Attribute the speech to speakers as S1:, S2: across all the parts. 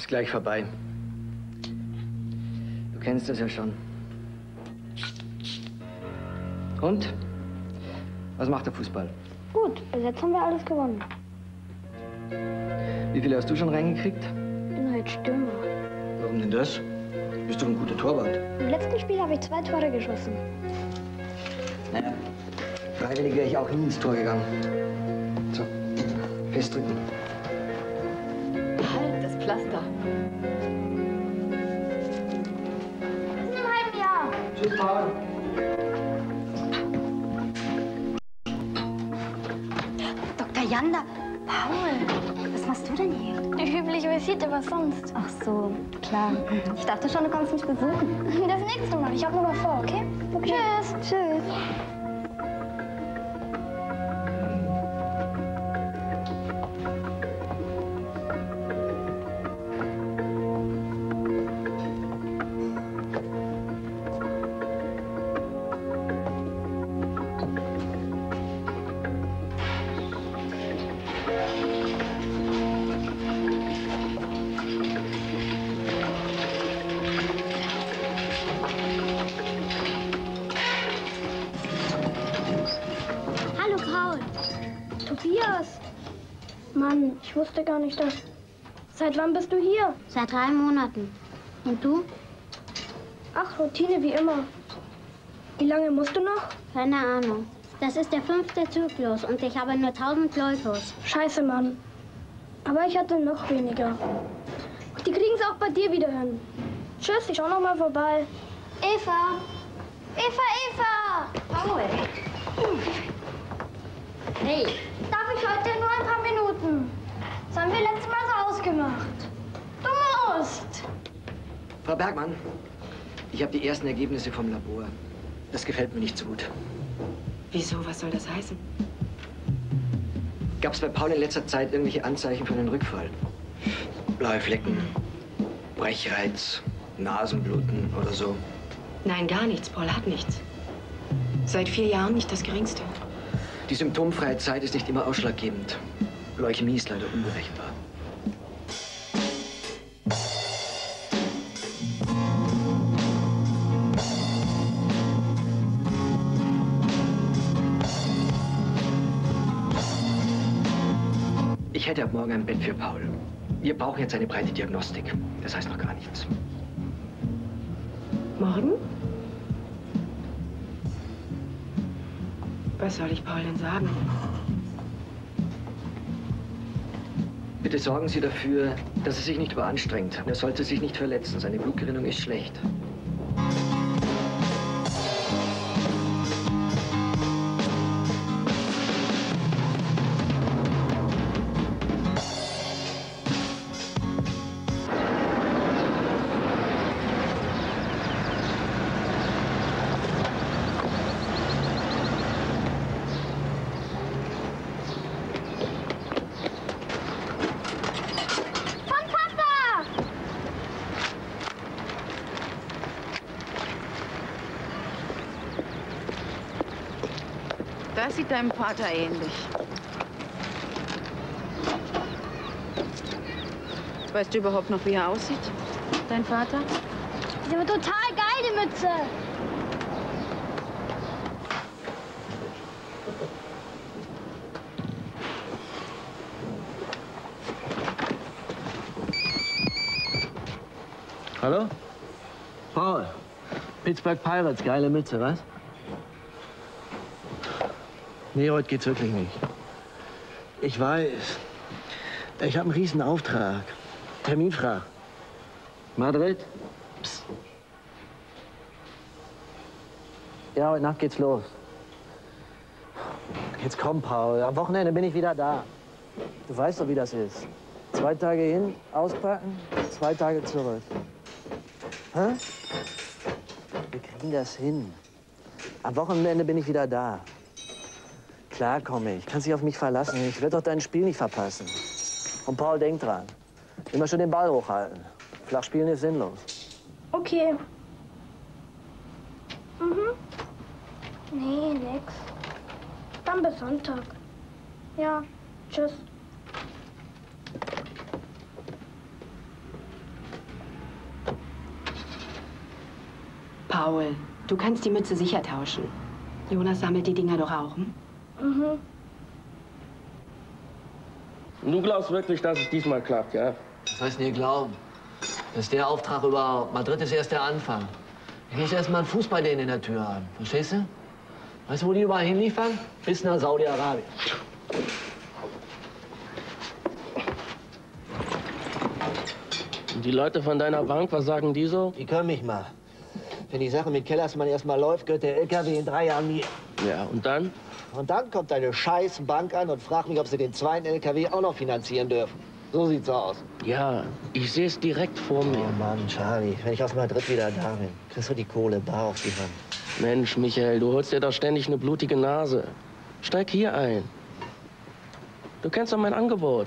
S1: Ist gleich vorbei. Du kennst das ja schon. Und? Was macht der Fußball?
S2: Gut, bis jetzt haben wir alles gewonnen.
S1: Wie viele hast du schon reingekriegt?
S2: Ich bin halt Stürmer.
S1: Warum denn das? Du bist doch ein guter Torwart.
S2: Im letzten Spiel habe ich 2 Tore geschossen.
S1: Naja, freiwillig wäre ich auch nie ins Tor gegangen. So, festdrücken.
S3: Halt, das Pflaster.
S2: Bis in einem halben Jahr.
S1: Tschüss, Paul.
S4: Dr. Janda, Paul, was machst du denn hier?
S2: Die übliche Visite, was sonst?
S4: Ach so, klar. Ich dachte schon, du kommst mich besuchen.
S2: Das nächste Mal. Ich habe nur noch vor, okay? Tschüss.
S4: Tschüss.
S2: Hallo, Paul. Tobias. Mann, ich wusste gar nicht, dass... Seit wann bist du hier?
S4: Seit 3 Monaten. Und du?
S2: Ach, Routine wie immer. Wie lange musst du noch?
S4: Keine Ahnung. Das ist der 5. Zyklus und ich habe nur 1000 Leukos.
S2: Scheiße, Mann. Aber ich hatte noch weniger. Die kriegen es auch bei dir wieder hin. Tschüss, ich schau noch mal vorbei. Eva! Eva!
S4: Paul! Hey!
S2: Darf ich heute nur ein paar Minuten? Das haben wir letztes Mal so ausgemacht. Du musst!
S1: Frau Bergmann, ich habe die ersten Ergebnisse vom Labor. Das gefällt mir nicht so gut.
S3: Wieso? Was soll das heißen?
S1: Gab es bei Paul in letzter Zeit irgendwelche Anzeichen für einen Rückfall? Blaue Flecken, Brechreiz, Nasenbluten oder so?
S3: Nein, gar nichts. Paul hat nichts. Seit 4 Jahren nicht das Geringste.
S1: Die symptomfreie Zeit ist nicht immer ausschlaggebend. Leukämie ist leider unberechenbar. Ich hätte ab morgen ein Bett für Paul. Wir brauchen jetzt eine breite Diagnostik. Das heißt noch gar nichts.
S3: Morgen? Was soll ich Paul denn sagen?
S1: Bitte sorgen Sie dafür, dass er sich nicht überanstrengt. Er sollte sich nicht verletzen. Seine Blutgerinnung ist schlecht.
S3: Das sieht deinem Vater ähnlich. Weißt du überhaupt noch, wie er aussieht, dein Vater?
S2: Die war total geil, die Mütze.
S5: Hallo? Paul. Pittsburgh Pirates, geile Mütze, was? Nee, heute geht's wirklich nicht. Ich weiß. Ich habe einen riesen Auftrag. Terminfrei. Madrid? Psst. Ja, heute Nacht geht's los. Jetzt komm, Paul. Am Wochenende bin ich wieder da. Du weißt doch, wie das ist. 2 Tage hin, auspacken, 2 Tage zurück. Hä? Wir kriegen das hin. Am Wochenende bin ich wieder da. Klar komme ich. Kannst dich auf mich verlassen. Ich werde doch dein Spiel nicht verpassen. Und Paul, denk dran. Immer schon den Ball hochhalten. Flach spielen ist sinnlos.
S2: Okay. Nee, nix. Dann bis Sonntag. Ja, tschüss.
S3: Paul, du kannst die Mütze sicher tauschen. Jonas sammelt die Dinger doch auch, hm?
S2: Mhm.
S6: Du glaubst wirklich, dass es diesmal klappt, ja?
S5: Was heißt denn hier glauben? Das ist der Auftrag überhaupt. Madrid ist erst der Anfang. Ich muss erst mal einen Fuß bei denen in der Tür haben. Verstehst du? Weißt du, wo die überall hinliefern? Bis nach Saudi-Arabien.
S6: Und die Leute von deiner Bank, was sagen die so?
S5: Die können mich mal. Wenn die Sache mit Kellersmann erst mal läuft, gehört der LKW in 3 Jahren mir.
S6: Ja, und dann?
S5: Und dann kommt eine scheiß Bank an und fragt mich, ob sie den zweiten LKW auch noch finanzieren dürfen. So sieht's aus.
S6: Ja, ich sehe es direkt vor mir.
S5: Oh Mann, Charlie, wenn ich aus Madrid wieder da bin, kriegst du die Kohle bar auf die Hand.
S6: Mensch, Michael, du holst dir doch ständig eine blutige Nase. Steig hier ein. Du kennst doch mein Angebot.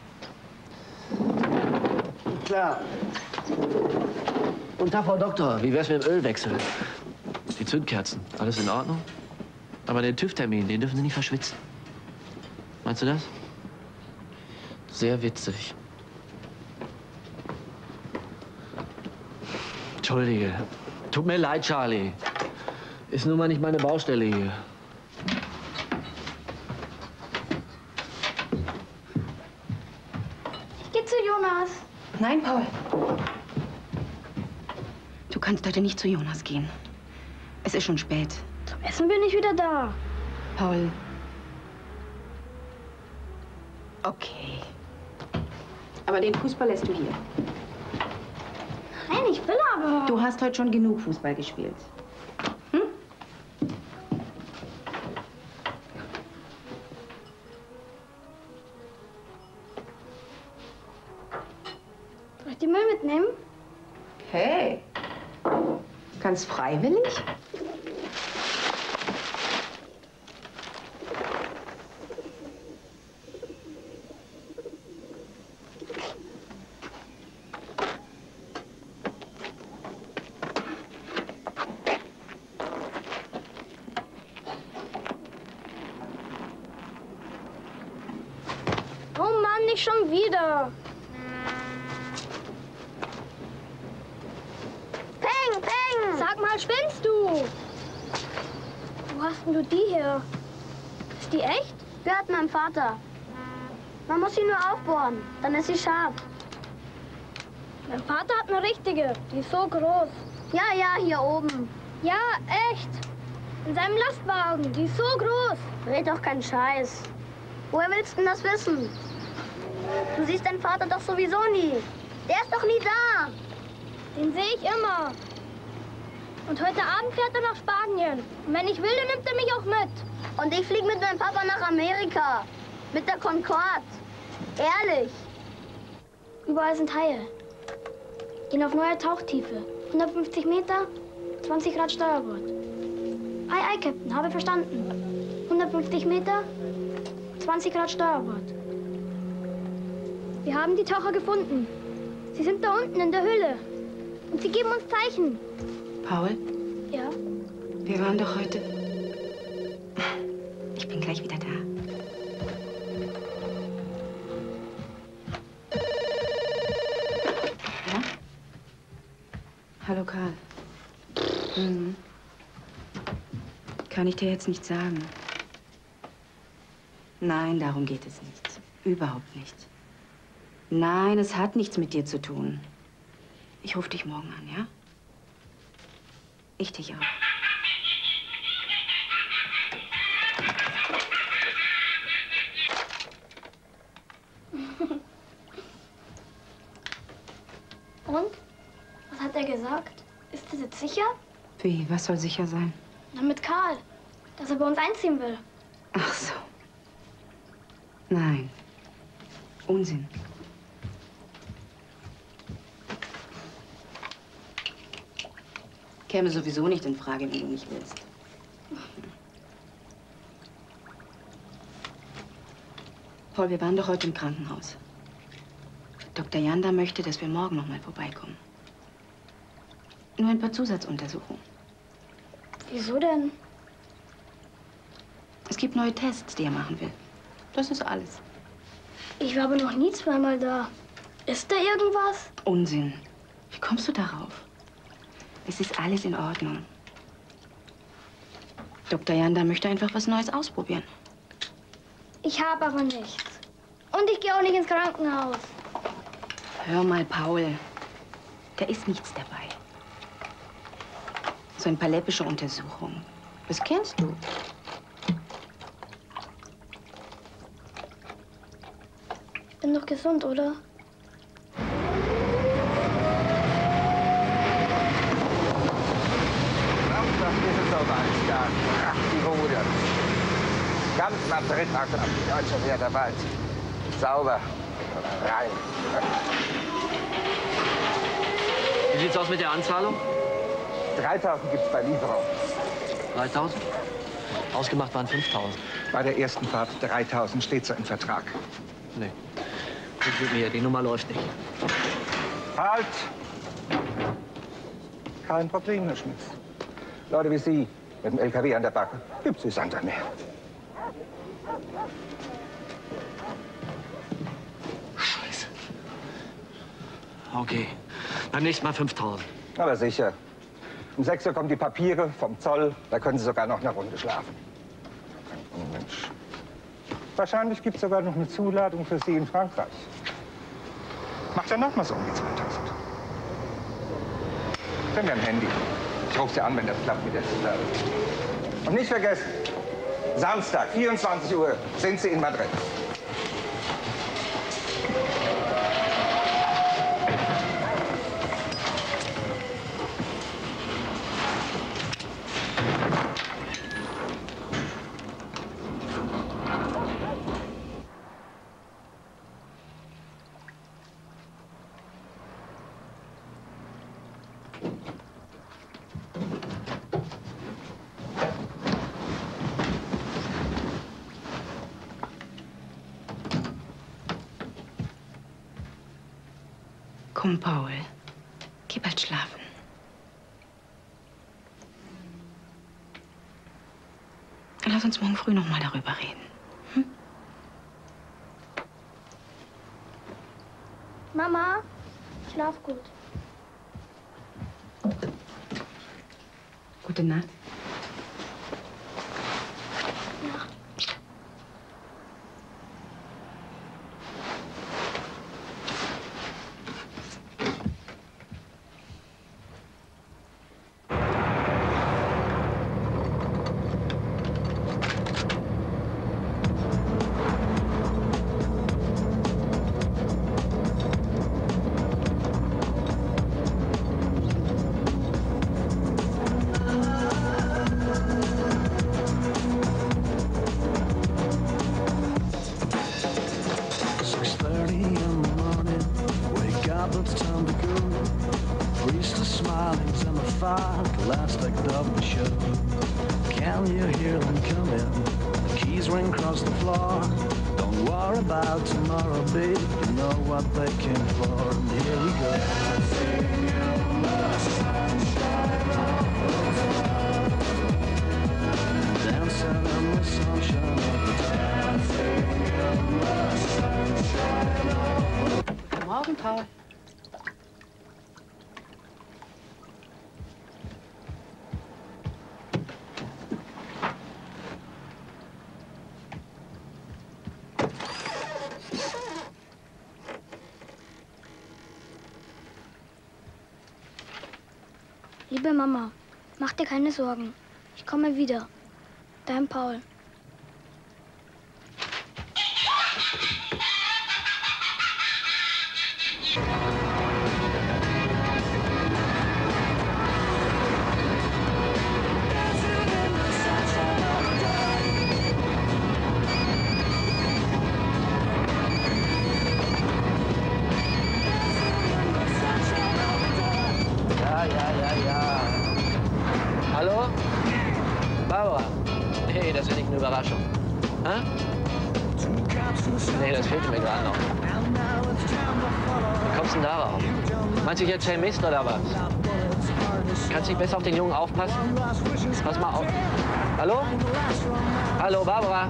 S5: Klar. Guten Tag, Frau Doktor. Wie wär's mit dem Ölwechsel? Die Zündkerzen, alles in Ordnung? Aber den TÜV-Termin, den dürfen Sie nicht verschwitzen. Meinst du das?
S6: Sehr witzig.
S5: Entschuldige. Tut mir leid, Charlie. Ist nun mal nicht meine Baustelle hier.
S2: Ich geh zu Jonas.
S3: Nein, Paul. Du kannst heute nicht zu Jonas gehen. Es ist schon spät.
S2: Zum Essen bin ich wieder da.
S3: Paul. Okay. Aber den Fußball lässt du hier.
S2: Nein, ich will aber.
S3: Du hast heute schon genug Fußball gespielt. Hm?
S2: Soll ich den Müll mitnehmen?
S3: Hey. Ganz freiwillig?
S2: Oh Mann, nicht schon wieder. Peng, Peng! Sag mal, spinnst du? Wo hast denn du die hier? Ist die echt? Gehört meinem Vater. Man muss sie nur aufbohren, dann ist sie scharf. Mein Vater hat eine richtige, die ist so groß. Ja, ja, hier oben. Ja, echt. In seinem Lastwagen, die ist so groß. Red doch keinen Scheiß. Woher willst du denn das wissen? Du siehst deinen Vater doch sowieso nie. Der ist doch nie da. Den sehe ich immer. Und heute Abend fährt er nach Spanien. Und wenn ich will, dann nimmt er mich auch mit. Und ich fliege mit meinem Papa nach Amerika. Mit der Concorde. Ehrlich. Überall sind Haie. Gehen auf neue Tauchtiefe. 150 Meter, 20 Grad Steuerbord. Ei, Captain, habe verstanden. 150 Meter, 20 Grad Steuerbord. Wir haben die Taucher gefunden. Sie sind da unten in der Höhle. Und sie geben uns Zeichen.
S3: Paul,
S2: Ja?
S3: wir waren doch heute... Ich bin gleich wieder da. Ja? Hallo, Karl. Mhm. Kann ich dir jetzt nicht sagen. Nein, darum geht es nicht. Überhaupt nicht. Nein, es hat nichts mit dir zu tun. Ich rufe dich morgen an, ja? Ich dich auch.
S2: Und? Was hat er gesagt? Ist das jetzt sicher?
S3: Wie, was soll sicher sein?
S2: Na, mit Karl. Dass er bei uns einziehen will.
S3: Ach so. Nein. Unsinn. Käme sowieso nicht in Frage, wenn du nicht willst. Paul, wir waren doch heute im Krankenhaus. Dr. Janda möchte, dass wir morgen noch mal vorbeikommen. Nur ein paar Zusatzuntersuchungen.
S2: Wieso denn?
S3: Es gibt neue Tests, die er machen will. Das ist alles.
S2: Ich war aber noch nie zweimal da. Ist da irgendwas?
S3: Unsinn. Wie kommst du darauf? Es ist alles in Ordnung. Dr. Janda möchte einfach was Neues ausprobieren.
S2: Ich habe aber nichts. Und ich gehe auch nicht ins Krankenhaus.
S3: Hör mal, Paul. Da ist nichts dabei. So ein paar läppische Untersuchungen. Das kennst du.
S2: Bin doch gesund, oder?
S7: Das ist es aber alles da. Ach, die Ruder. Ganz nach Drittachtel ab die deutsche Werderwald. Sauber. Rein.
S5: Wie sieht's aus mit der Anzahlung?
S7: 3.000 gibt's bei Lieferung.
S5: 3.000? Ausgemacht waren 5.000.
S7: Bei der ersten Fahrt 3.000 steht so im Vertrag.
S5: Nee. Gut mit mir, die Nummer läuft nicht.
S7: Halt! Kein Problem, Herr Schmitz. Leute wie Sie mit dem LKW an der Backe gibt's wie Sand am Meer.
S5: Scheiße. Okay. Beim nächsten Mal 5.000.
S7: Aber sicher. Um 6 Uhr kommen die Papiere vom Zoll. Da können Sie sogar noch eine Runde schlafen. Oh Mensch. Wahrscheinlich gibt es sogar noch eine Zuladung für Sie in Frankreich. Macht ja noch mal so um die 2.000. Ich habe ja ein Handy. Ich rufe Sie an, wenn das klappt mit der Zuladung. Und nicht vergessen, Samstag, 24 Uhr, sind Sie in Madrid.
S3: Komm, Paul. Geh bald schlafen. Lass uns morgen früh noch mal darüber reden. Hm?
S2: Mama, schlaf gut.
S3: Gute Nacht. Guten Morgen, Paul.
S2: Liebe Mama, mach dir keine Sorgen. Ich komme wieder. Dein Paul.
S5: Hallo? Barbara? Hey, das ist ja nicht eine Überraschung. Hä? Nee, das fehlt mir gerade noch. Wie kommst du denn darauf? Meinst du, ich erzähl Mist oder was? Kannst du nicht besser auf den Jungen aufpassen? Pass mal auf. Hallo? Hallo, Barbara?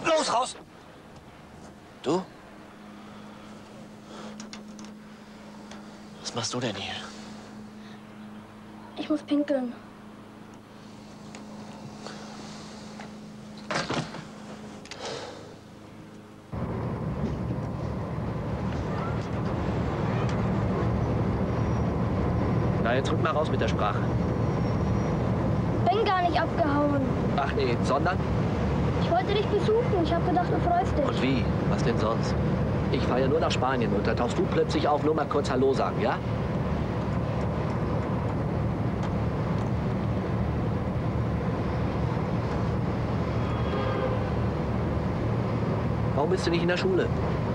S1: Los, raus! Du? Was machst du denn hier?
S2: Ich muss pinkeln.
S5: Na, jetzt rück mal raus mit der Sprache.
S2: Bin gar nicht abgehauen.
S5: Ach nee, sondern?
S2: Ich wollte dich besuchen. Ich habe gedacht, du freust dich.
S5: Und wie? Was denn sonst? Ich fahre ja nur nach Spanien und da tauchst du plötzlich auf, nur mal kurz Hallo sagen, ja? Warum bist du nicht in der Schule?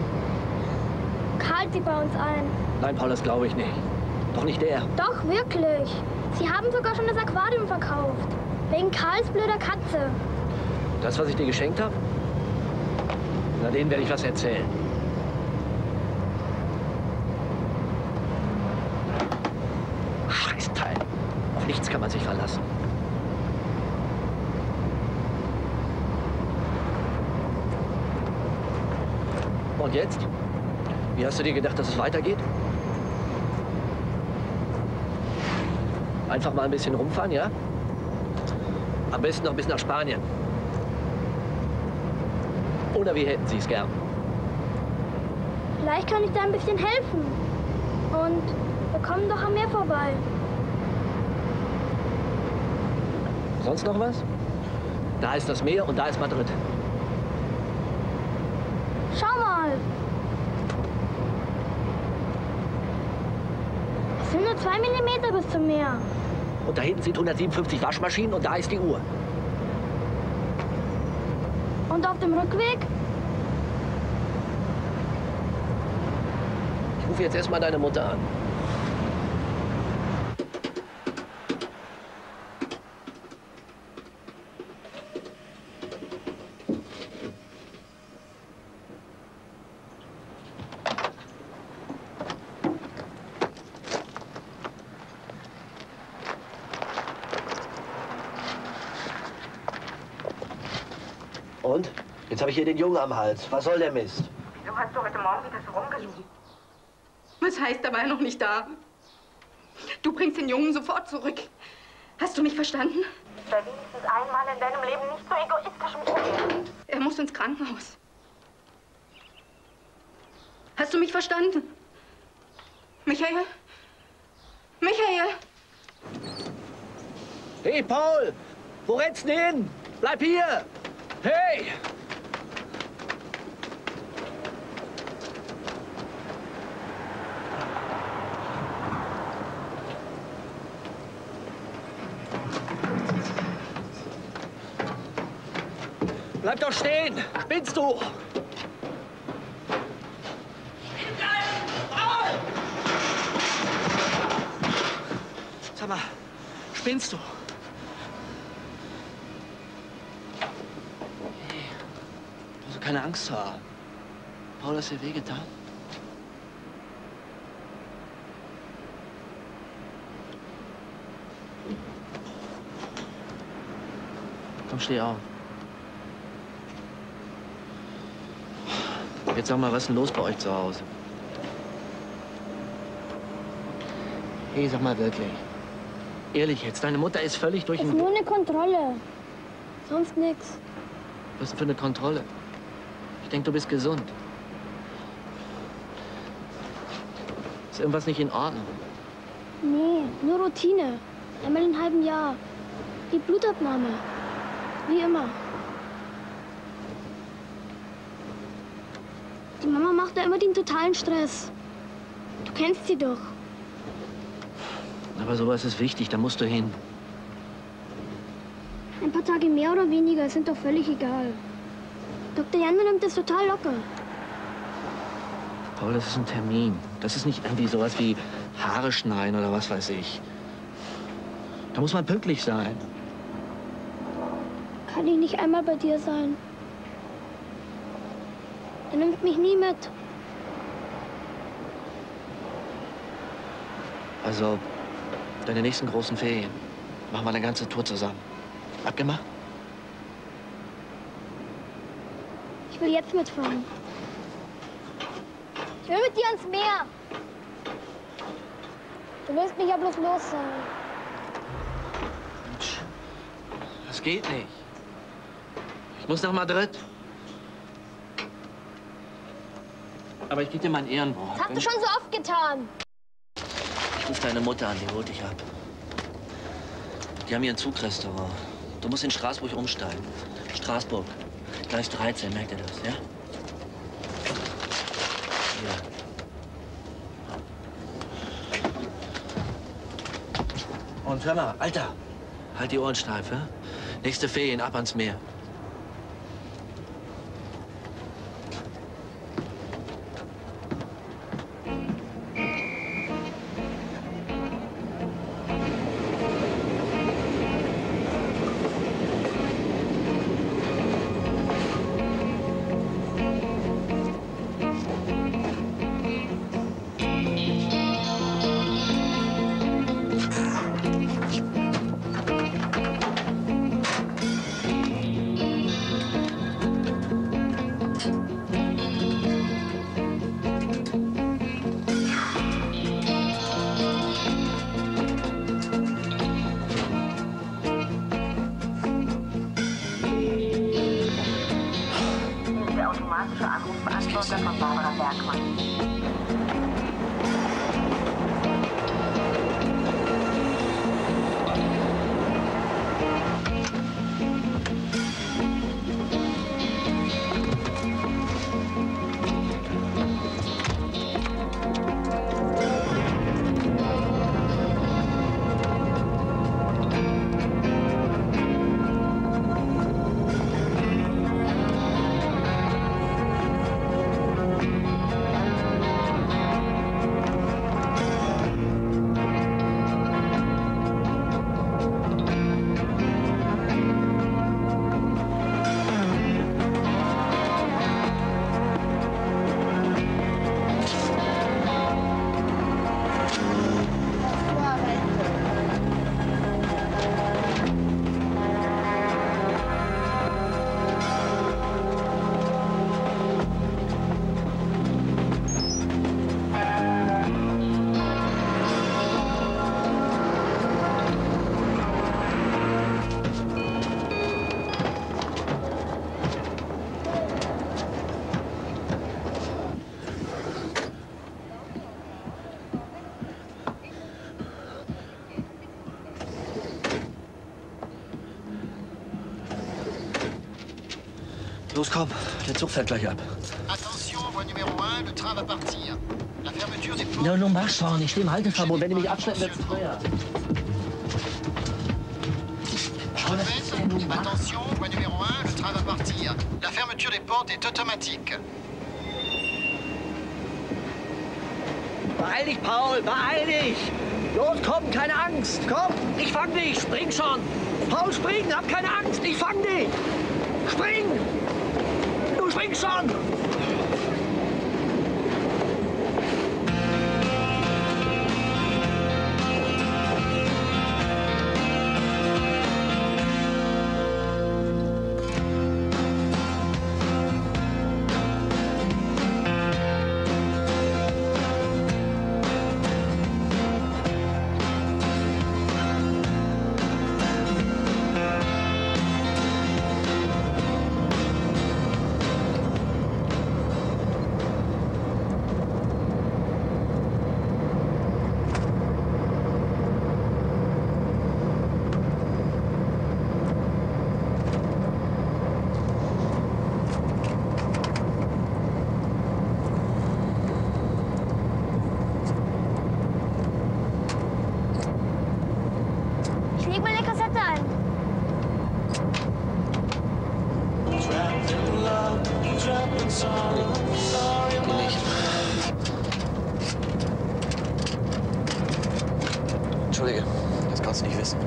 S2: Karl zieht bei uns ein.
S5: Nein, Paul, das glaube ich nicht. Doch nicht der.
S2: Doch, wirklich. Sie haben sogar schon das Aquarium verkauft. Wegen Karls blöder Katze.
S5: Das, was ich dir geschenkt habe? Na, denen werde ich was erzählen. Scheißteil. Auf nichts kann man sich verlassen. Und jetzt? Wie hast du dir gedacht, dass es weitergeht? Einfach mal ein bisschen rumfahren, ja? Am besten noch bis nach Spanien. Oder wie hätten Sie es gern?
S2: Vielleicht kann ich da ein bisschen helfen. Und wir kommen doch am Meer vorbei.
S5: Sonst noch was? Da ist das Meer und da ist Madrid.
S2: Schau mal. Es sind nur 2 Millimeter bis zum Meer.
S5: Und da hinten sind 157 Waschmaschinen und da ist die Uhr.
S2: Und auf dem Rückweg?
S5: Ich rufe jetzt erstmal deine Mutter an. Und? Jetzt habe ich hier den Jungen am Hals. Was soll der Mist?
S3: Wieso hast du heute Morgen wieder so rumgelogen? Was heißt, er war noch nicht da? Du bringst den Jungen sofort zurück. Hast du mich verstanden?
S8: Sei wenigstens einmal in deinem Leben nicht so egoistisch mit mir.
S3: Er muss ins Krankenhaus. Hast du mich verstanden? Michael? Michael!
S5: Hey, Paul! Wo rennst du hin? Bleib hier! Hey! Bleib doch stehen! Spinnst du? Sag mal, spinnst du? Hey, du musst keine Angst haben. Paul, hast dir wehgetan? Komm, steh auf. Jetzt sag mal, was ist denn los bei euch zu Hause? Hey, sag mal wirklich. Ehrlich jetzt, deine Mutter ist völlig durch
S2: Ist
S5: den...
S2: nur eine Kontrolle. Sonst nix.
S5: Was ist denn für eine Kontrolle? Ich denke, du bist gesund. Ist irgendwas nicht in Ordnung?
S2: Nee, nur Routine. Einmal in einem halben Jahr. Die Blutabnahme. Wie immer. Die Mama macht da immer den totalen Stress. Du kennst sie doch.
S5: Aber sowas ist wichtig, da musst du hin.
S2: Ein paar Tage mehr oder weniger sind doch völlig egal. Dr. Jander nimmt das total locker.
S5: Paul, das ist ein Termin. Das ist nicht irgendwie sowas wie Haare schneiden oder was weiß ich. Da muss man pünktlich sein.
S2: Kann ich nicht einmal bei dir sein? Er nimmt mich nie mit.
S5: Also, deine nächsten großen Ferien machen wir eine ganze Tour zusammen. Abgemacht?
S2: Ich will jetzt mitfahren. Ich will mit dir ans Meer. Du willst mich ja bloß los sein.
S5: Mensch, das geht nicht. Ich muss nach Madrid. Aber ich gebe dir mein Ehrenwort.
S2: Das hast du schon so oft getan.
S5: Ich rufe deine Mutter an, die holt dich ab. Die haben hier ein Zugrestaurant. Du musst in Straßburg umsteigen. Straßburg, Gleis 13, merkt ihr das, ja? Hier. Und hör mal, Alter, halt die Ohren steif, ja? Nächste Ferien, ab ans Meer.
S8: Anrufbeantworter von Barbara Bergmann.
S5: Los, komm, der Zug fährt gleich ab.
S9: Attention, voie numéro 1, le train va partir. La fermeture des portes...
S5: Ja, nun mach schon, ich stehe im Halteverbot. Wenn die mich abschleppen, wird's teuer.
S9: Attention, voie numéro 1, le train va partir. La fermeture des portes est automatique.
S5: Beeil dich, Paul, beeil dich! Los, komm, keine Angst! Komm, ich fang dich, spring schon! Paul, spring, hab keine Angst, ich fang dich! Spring! Du springst schon! Entschuldige, das kannst du nicht wissen.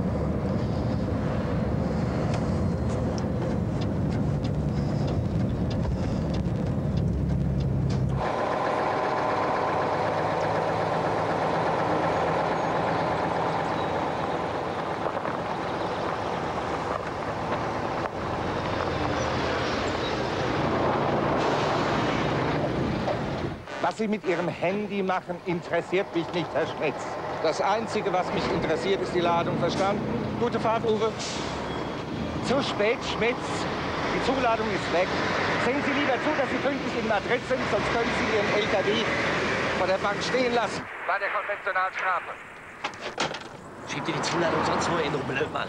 S7: Was Sie mit Ihrem Handy machen, interessiert mich nicht, Herr Schmitz. Das Einzige, was mich interessiert, ist die Ladung. Verstanden? Gute Fahrt, Uwe. Zu spät, Schmitz. Die Zuladung ist weg. Sehen Sie lieber zu, dass Sie pünktlich in Madrid sind, sonst können Sie Ihren LKW vor der Bank stehen lassen. Bei der Konventionalstrafe.
S6: Schieb dir die Zuladung sonst wo hin, du Blödmann.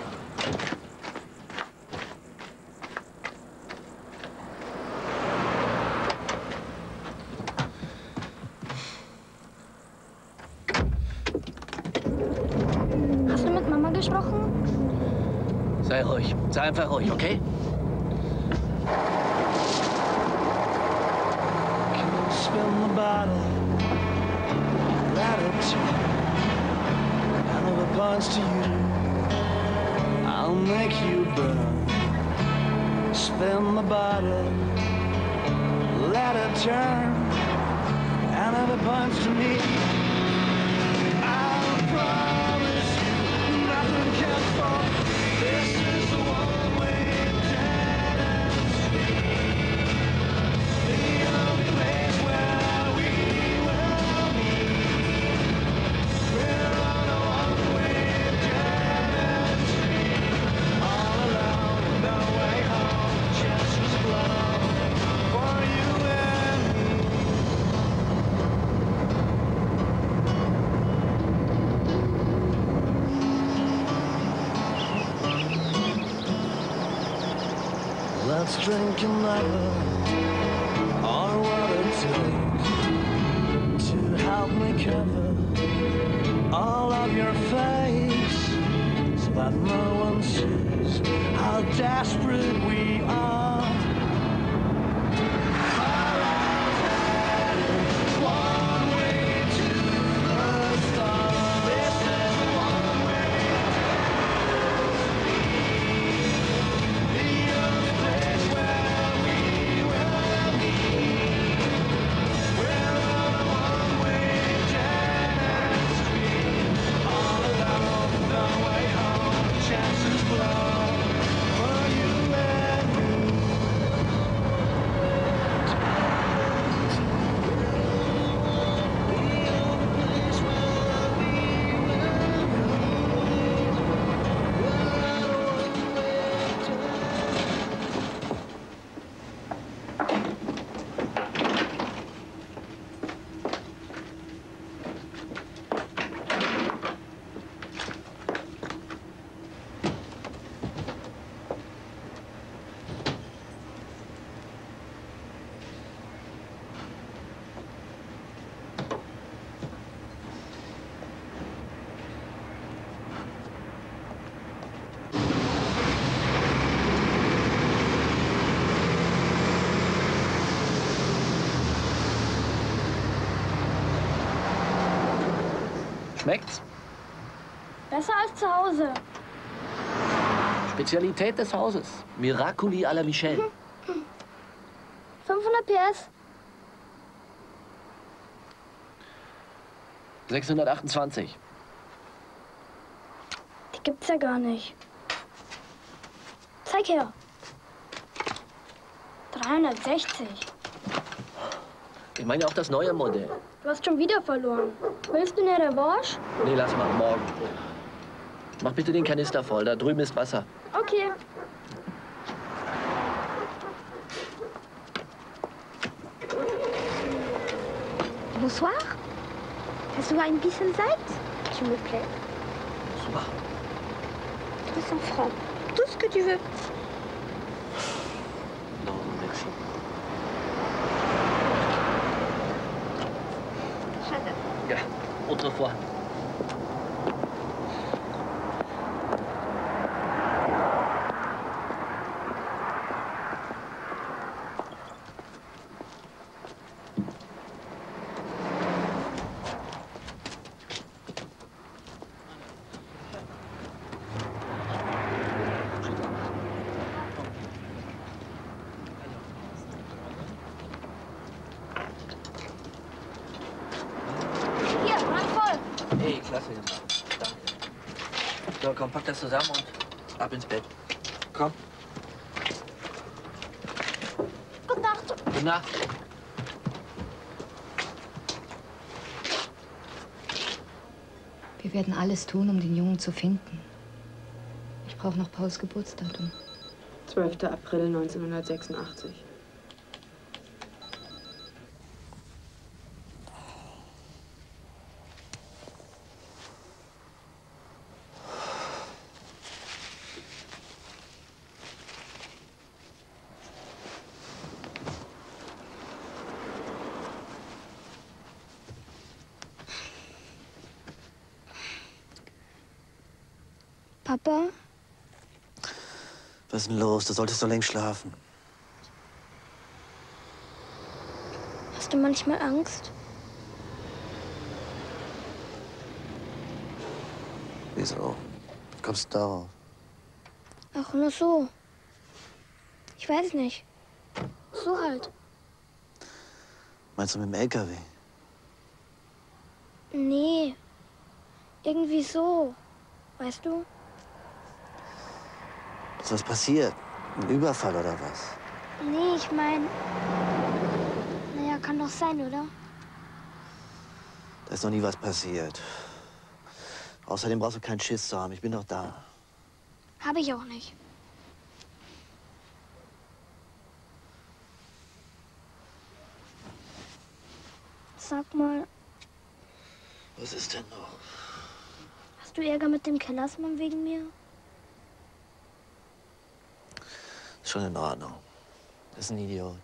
S2: Hast du mit Mama gesprochen?
S6: Sei ruhig. Sei einfach ruhig, okay?
S10: Spin the bottle, latitude, none of it points to you. I'll make you burn. Spin the bottle, let it turn, none of it points to me. I'll promise you nothing can fall. This is the one-way dead end street. The only place where we will meet. We're on a one-way dead end street. All alone, no way home. Chances blow for you and me. Let's drink another, or what it takes to help me cover all of your face, so that no one sees how desperate we are. Our lives headed one way to the stars. This is the one-way the only place where we will meet. We're on a one-way dead end street. All alone, no way home. Chances blow for you and me. The only place where we will meet. We're on a one-way dead.
S6: Schmeckt's?
S2: Besser als zu Hause.
S6: Spezialität des Hauses. Miraculi à la Michel.
S2: 500 PS.
S6: 628.
S2: Die gibt's ja gar nicht. Zeig her. 360.
S6: Ich meine auch das neue Modell.
S2: Du hast schon wieder verloren. Willst du eine Revanche?
S6: Nee, lass mal, morgen. Mach bitte den Kanister voll, da drüben ist Wasser.
S2: Okay. Bonsoir. Hast du ein bisschen Zeit? S'il me plaît.
S6: Super.
S2: 300 francs. Tout ce que tu veux.
S6: Non, merci. Ja, autrefois.
S2: Hier, Brand voll.
S5: Hey, klasse gemacht. Danke. So, komm, pack das zusammen und ab ins Bett. Komm.
S2: Gute Nacht.
S5: Gute Nacht.
S3: werden alles tun, um den Jungen zu finden. Ich brauche noch Pauls Geburtsdatum.
S11: 12. April 1986.
S2: Papa?
S5: Was ist denn los? Du solltest doch längst schlafen.
S2: Hast du manchmal Angst?
S5: Wieso? Wie kommst du darauf?
S2: Ach, nur so. Ich weiß nicht. So halt.
S5: Meinst du mit dem LKW?
S2: Nee. Irgendwie so. Weißt du?
S5: Ist was passiert? Ein Überfall oder was?
S2: Nee, ich meine... Naja, kann doch sein, oder?
S5: Da ist noch nie was passiert. Außerdem brauchst du keinen Schiss zu haben. Ich bin doch da.
S2: Habe ich auch nicht. Sag mal,
S5: Was ist denn noch?
S2: hast du Ärger mit dem Kellersmann wegen mir?
S5: Ist schon in Ordnung. Das ist ein Idiot.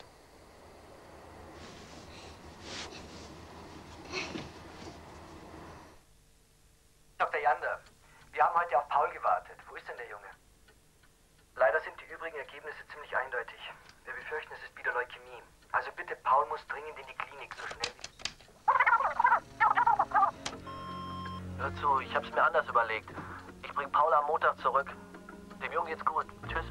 S1: Dr. Jander, wir haben heute auf Paul gewartet. Wo ist denn der Junge? Leider sind die übrigen Ergebnisse ziemlich eindeutig. Wir befürchten, es ist wieder Leukämie. Also bitte, Paul muss dringend in die Klinik, so schnell wie...
S6: Hör zu, ich hab's mir anders überlegt. Ich bring Paul am Montag zurück. Dem Jungen geht's gut. Tschüss.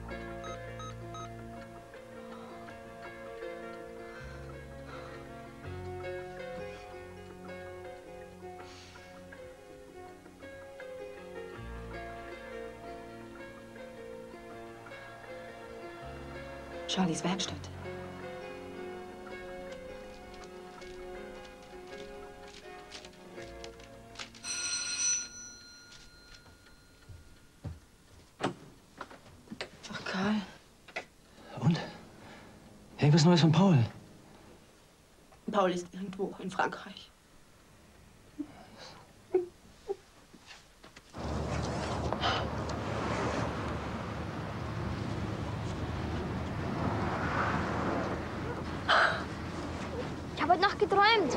S3: Charlies Werkstatt.
S5: Ach, Karl. Und? Irgendwas Neues von Paul?
S11: Paul ist irgendwo in Frankreich.
S2: Ich habe heute Nacht geträumt.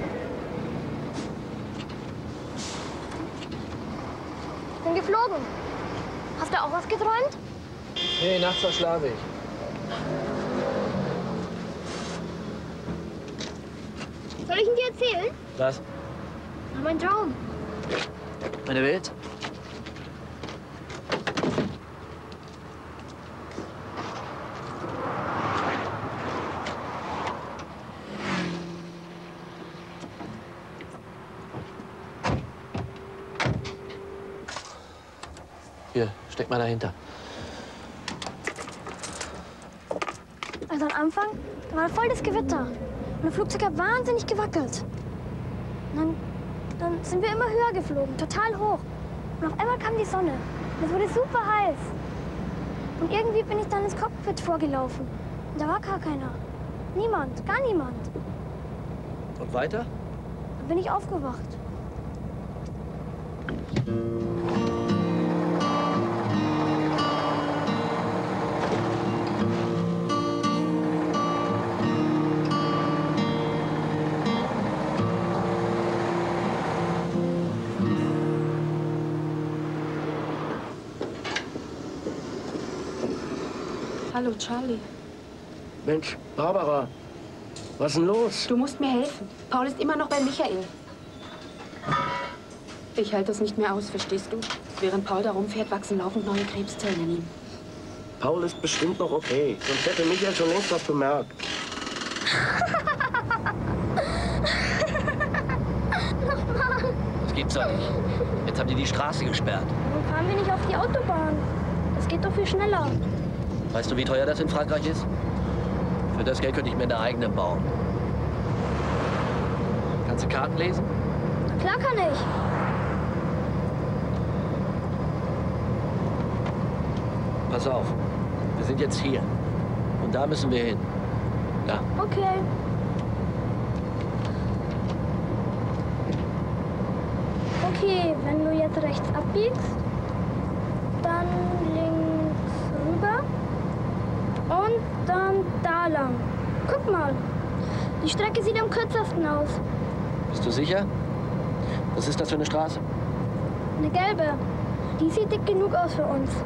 S2: Bin geflogen. Hast du auch was geträumt?
S5: Nee, nachts verschlafe ich.
S2: Soll ich ihn dir erzählen?
S5: Was?
S2: Mein Traum.
S5: Meine Welt? Hier, steck mal dahinter.
S2: Also am Anfang, da war voll das Gewitter. Und das Flugzeug hat wahnsinnig gewackelt. Und dann sind wir immer höher geflogen, total hoch. Und auf einmal kam die Sonne. Und es wurde super heiß. Und irgendwie bin ich dann ins Cockpit vorgelaufen. Und da war gar keiner. Niemand, gar niemand.
S5: Und weiter?
S2: Dann bin ich aufgewacht.
S11: Hallo, Charlie.
S6: Mensch, Barbara, was ist denn los?
S11: Du musst mir helfen. Paul ist immer noch bei Michael. Ich halte das nicht mehr aus, verstehst du? Während Paul da rumfährt, wachsen laufend neue Krebszellen in ihm.
S6: Paul ist bestimmt noch okay. Sonst hätte Michael schon längst was bemerkt.
S12: Das gibt's doch nicht. Jetzt haben die die Straße gesperrt.
S2: Warum fahren wir nicht auf die Autobahn? Das geht doch viel schneller.
S12: Weißt du, wie teuer das in Frankreich ist? Für das Geld könnte ich mir eine eigene bauen.
S6: Kannst du Karten lesen?
S2: Na klar kann ich.
S12: pass auf. Wir sind jetzt hier. Und da müssen wir hin. Ja.
S2: Okay. Okay, wenn du jetzt rechts abbiegst, dann links rüber und dann da lang. Guck mal, die Strecke sieht am kürzesten aus.
S12: Bist du sicher? Was ist das für eine Straße?
S2: Eine gelbe. Die sieht dick genug aus für uns.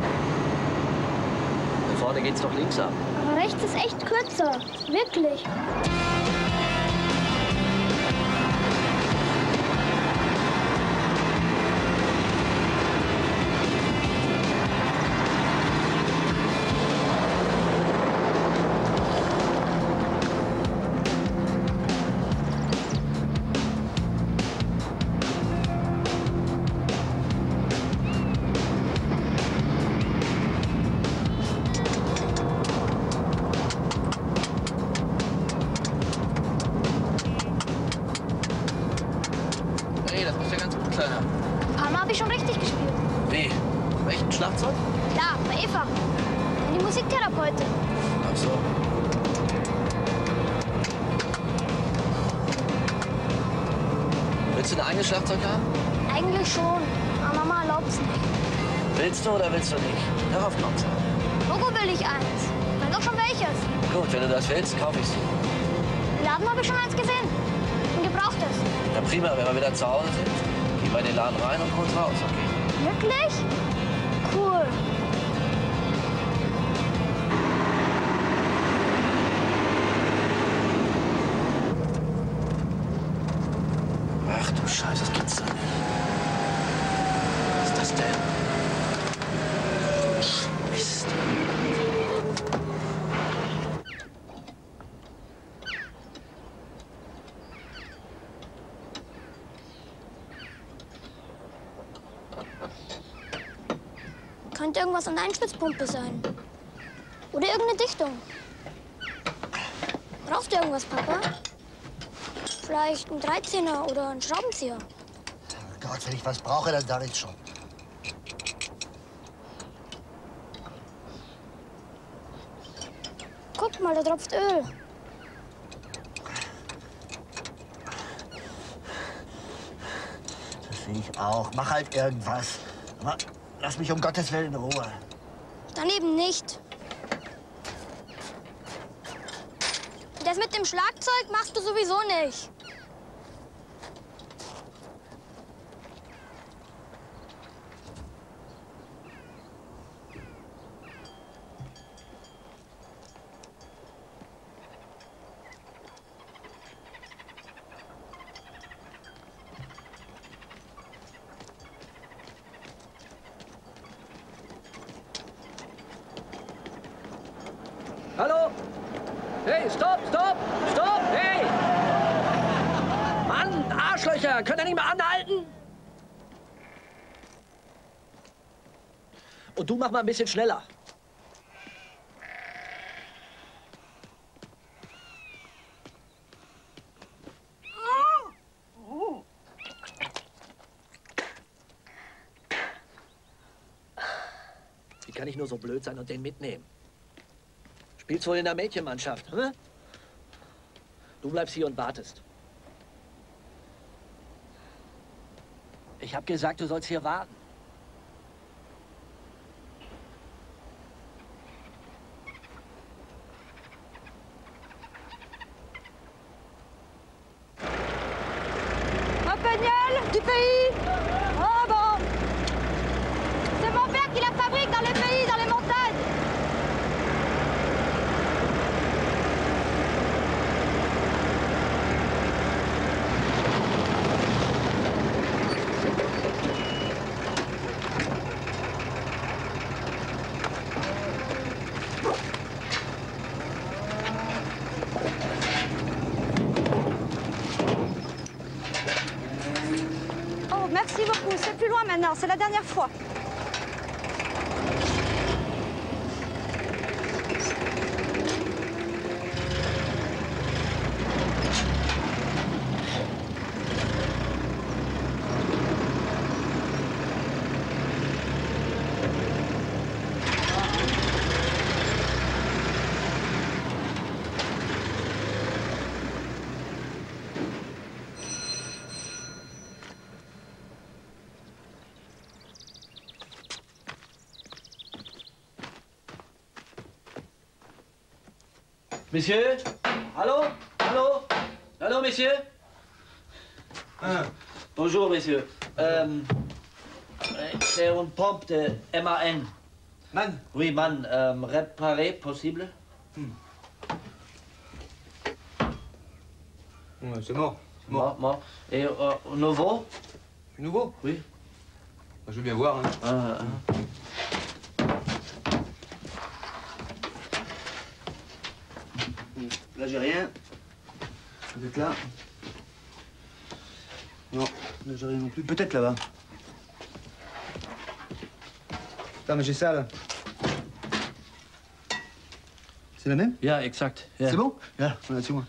S12: Da vorne geht's doch links ab.
S2: Aber rechts ist echt kürzer. Wirklich.
S12: Hey, das ist ja ganz gut, Kleiner.
S2: Ein paar Mal habe ich schon richtig gespielt.
S12: Wie? Welchen Schlagzeug?
S2: Ja, bei Eva. Die Musiktherapeutin.
S12: Ach so. Willst du ein eigenes Schlagzeug haben?
S2: Eigentlich schon. Aber Mama erlaubt es nicht.
S12: Willst du oder willst du nicht? Darauf kommt's an.
S2: Logo will ich eins. Dann doch schon welches.
S12: Gut, wenn du das willst, kaufe ich's dir.
S2: Im Laden habe ich schon eins gesehen. Ein gebrauchtes.
S12: Ja, prima, wenn wir wieder zu Hause sind. Gehen wir in den Laden rein und kurz raus, okay?
S2: Wirklich? Cool.
S12: Ach du Scheiße, das gibt's doch nicht. Was ist das denn? Mist.
S2: Könnte irgendwas an der Einspitzpumpe sein. Oder irgendeine Dichtung. Brauchst du irgendwas, Papa? Vielleicht ein 13er oder ein Schraubenzieher.
S13: Gott, wenn ich was brauche, dann sag ich schon.
S2: Guck mal, da tropft Öl.
S13: Das sehe ich auch. Mach halt irgendwas. Aber lass mich um Gottes Willen in Ruhe.
S2: Dann eben nicht. Das mit dem Schlagzeug machst du sowieso nicht.
S6: Hallo? Hey, stopp, stopp, stopp, hey! Mann, Arschlöcher, könnt ihr nicht mal anhalten? Und du mach mal ein bisschen schneller. Wie kann ich nur so blöd sein und den mitnehmen? Spielst wohl in der Mädchenmannschaft, hm? Du bleibst hier und wartest. Ich hab gesagt, du sollst hier warten.
S8: Pagnol du pays. Oh bon. C'est mon père qui la fabrique dans le pays, dans les montagnes. Oh, merci beaucoup. C'est plus loin maintenant. C'est la dernière fois.
S12: Monsieur? Allô? Allô? Allô, monsieur? Ah, bonjour, monsieur. C'est une pompe de MAN.
S5: Man?
S12: Oui, man. Réparer, possible?
S5: Ouais, c'est mort.
S12: Mort. Et nouveau?
S5: Nouveau?
S12: Oui.
S5: Je veux bien voir. Hein. Là, j'ai rien. Peut-être là. Non, là, j'ai rien non plus. Peut-être là-bas. Attends, mais j'ai ça, là. C'est la même?
S12: Ja, exact. Ja.
S5: C'est bon? Là, on a dessus, moi.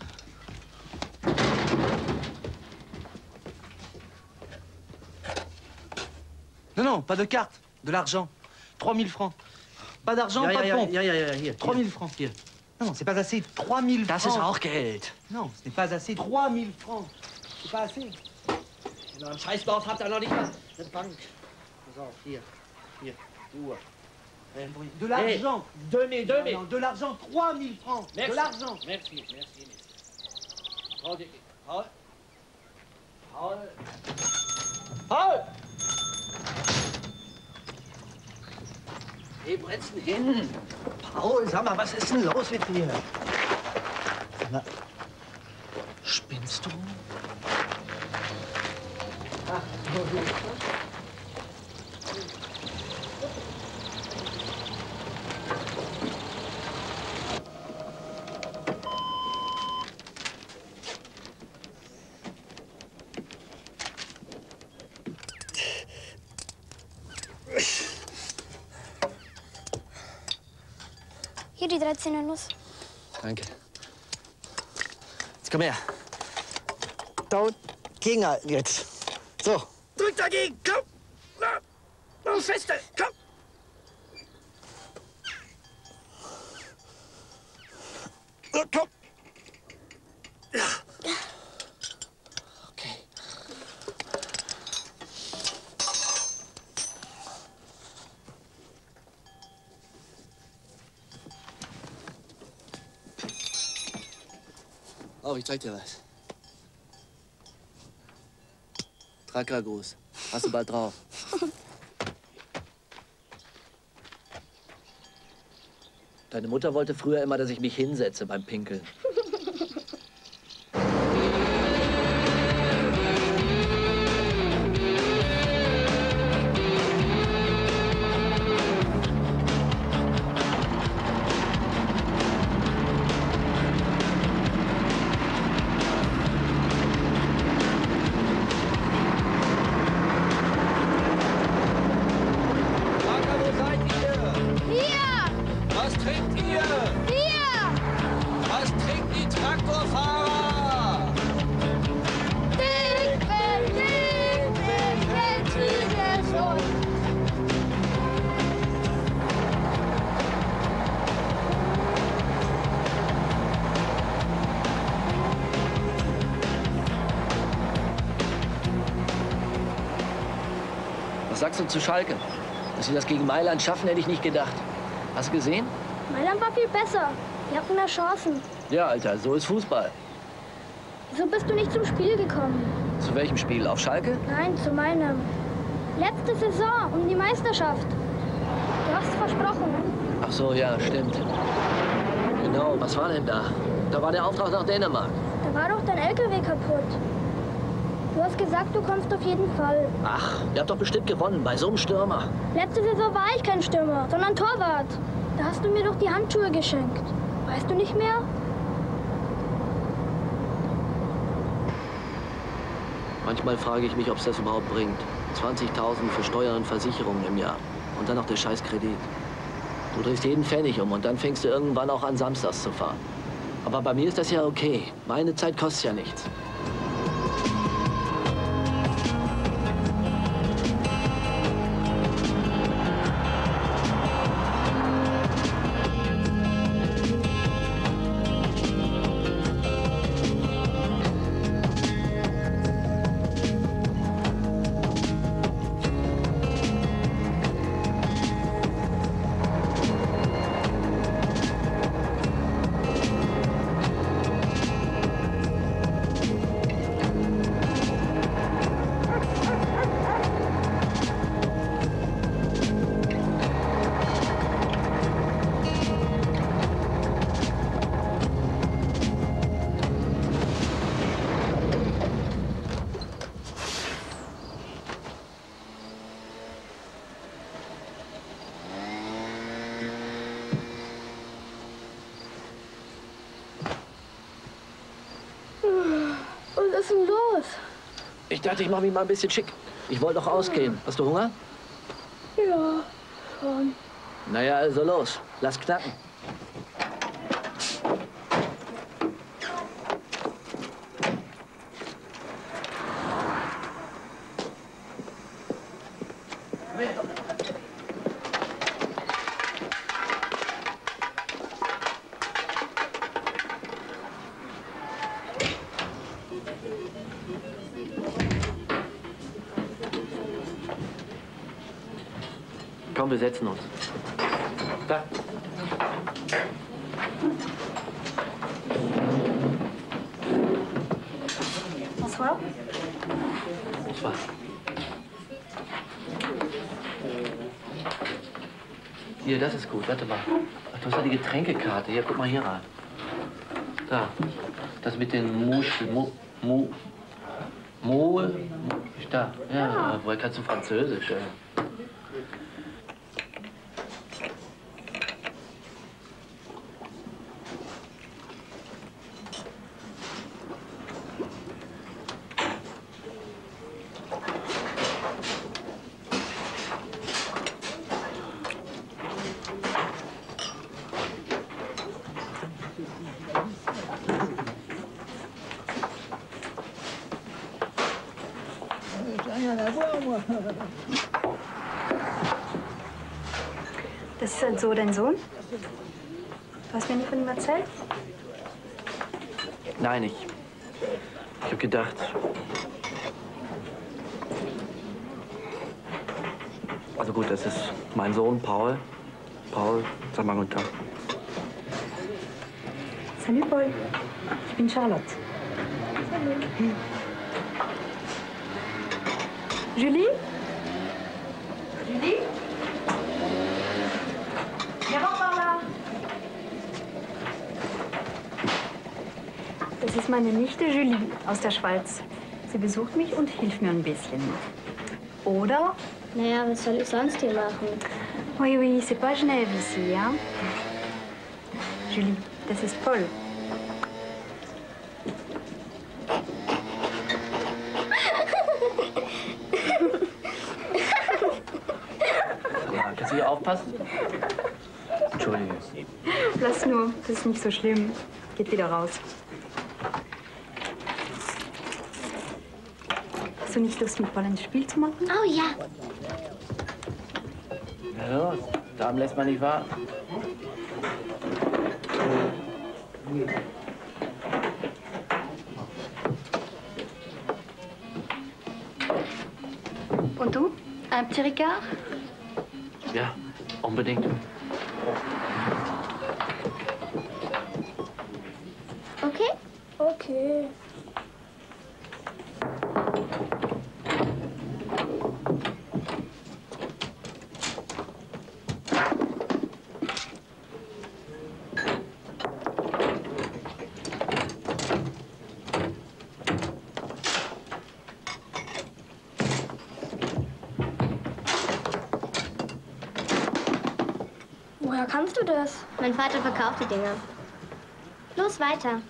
S5: Non, pas de carte. De l'argent. 3000 francs. Pas d'argent, pas de pompe.
S12: Ja.
S5: 3000 francs.
S12: Hier.
S5: Non, c'est pas assez. 3000 francs.
S12: Das ist auch Geld.
S5: Non, ce n'est pas assez. 3000 francs. C'est pas assez.
S12: Na, einen Scheißdorf habt ihr noch nicht mal. Eine Bank. Pass auf, hier. Du.
S5: De l'argent.
S12: 2000.
S5: Non, de l'argent. 3000 francs.
S12: Merci.
S5: De l'argent.
S12: Merci. Paul! Hey, Bretzen hin!
S5: Paul, sag mal, was ist denn los mit dir? Na,
S12: spinnst du?
S5: Ach,
S2: Hier die 13er Nuss.
S13: Danke. Jetzt komm her. Dort gegenhalten jetzt. So. Drück dagegen, komm! Los, fester, komm! So, komm! Ja. Okay.
S12: Oh, ich zeig dir was. Tragragos. Hast du bald drauf. Deine Mutter wollte früher immer, dass ich mich hinsetze beim Pinkeln. Was sagst du zu Schalke? Dass sie das gegen Mailand schaffen, hätte ich nicht gedacht. Hast du gesehen?
S2: Mailand war viel besser. Wir hatten mehr Chancen.
S12: Ja, Alter, so ist Fußball.
S2: Wieso bist du nicht zum Spiel gekommen?
S12: Zu welchem Spiel? Auf Schalke?
S2: Nein, zu meinem. Letzte Saison um die Meisterschaft. Du hast versprochen.
S12: Ach so, ja, stimmt. Genau, was war denn da? Da war der Auftrag nach Dänemark.
S2: Da war doch dein LKW kaputt. Du hast gesagt, du kommst auf jeden Fall.
S12: Ach, ihr habt doch bestimmt gewonnen bei so einem Stürmer.
S2: Letzte Saison war ich kein Stürmer, sondern Torwart. Da hast du mir doch die Handschuhe geschenkt. Weißt du nicht mehr?
S12: Manchmal frage ich mich, ob es das überhaupt bringt. 20.000 für Steuern und Versicherungen im Jahr. Und dann noch der Scheißkredit. Du drehst jeden Pfennig um und dann fängst du irgendwann auch an, samstags zu fahren. Aber bei mir ist das ja okay. Meine Zeit kostet ja nichts.
S2: ist denn los?
S12: Ich dachte, ich mache mich mal ein bisschen schick. Ich wollte doch ausgehen. Hast du Hunger?
S2: Ja, schon.
S12: Naja, also los. Lass knacken. Komm, wir setzen uns. Da.
S11: Bonsoir.
S12: Bonsoir. Hier, das ist gut. Warte mal. Ach, du hast ja die Getränkekarte. Hier, guck mal hier rein. Da. Das mit den Da. Ja, woher kannst du Französisch, ey?
S11: Das ist also dein Sohn? Du hast mir nicht von ihm erzählt?
S12: Nein, ich habe gedacht. Also gut, das ist mein Sohn, Paul. Paul, sag mal guten Tag.
S11: Salut, Paul. Ich bin Charlotte.
S2: Salut.
S11: Julie? Julie? Viens voir par là. Das ist meine Nichte Julie aus der Schweiz. Sie besucht mich und hilft mir ein bisschen. Oder?
S2: Naja, was soll ich sonst hier machen?
S11: Oui, oui, c'est pas Genève ici, hein? Julie, das ist Paul.
S12: Kannst du hier aufpassen? Entschuldige.
S11: Lass nur, das ist nicht so schlimm. Geht wieder raus. Hast du nicht Lust, mit Paul ein Spiel zu machen?
S2: Oh ja.
S12: Na los, Damen lässt man nicht warten.
S11: Und du? Un petit Ricard?
S12: Ja, unbedingt.
S2: Okay?
S8: Okay.
S2: Woher kannst du das? Mein Vater verkauft die Dinger. Los, weiter.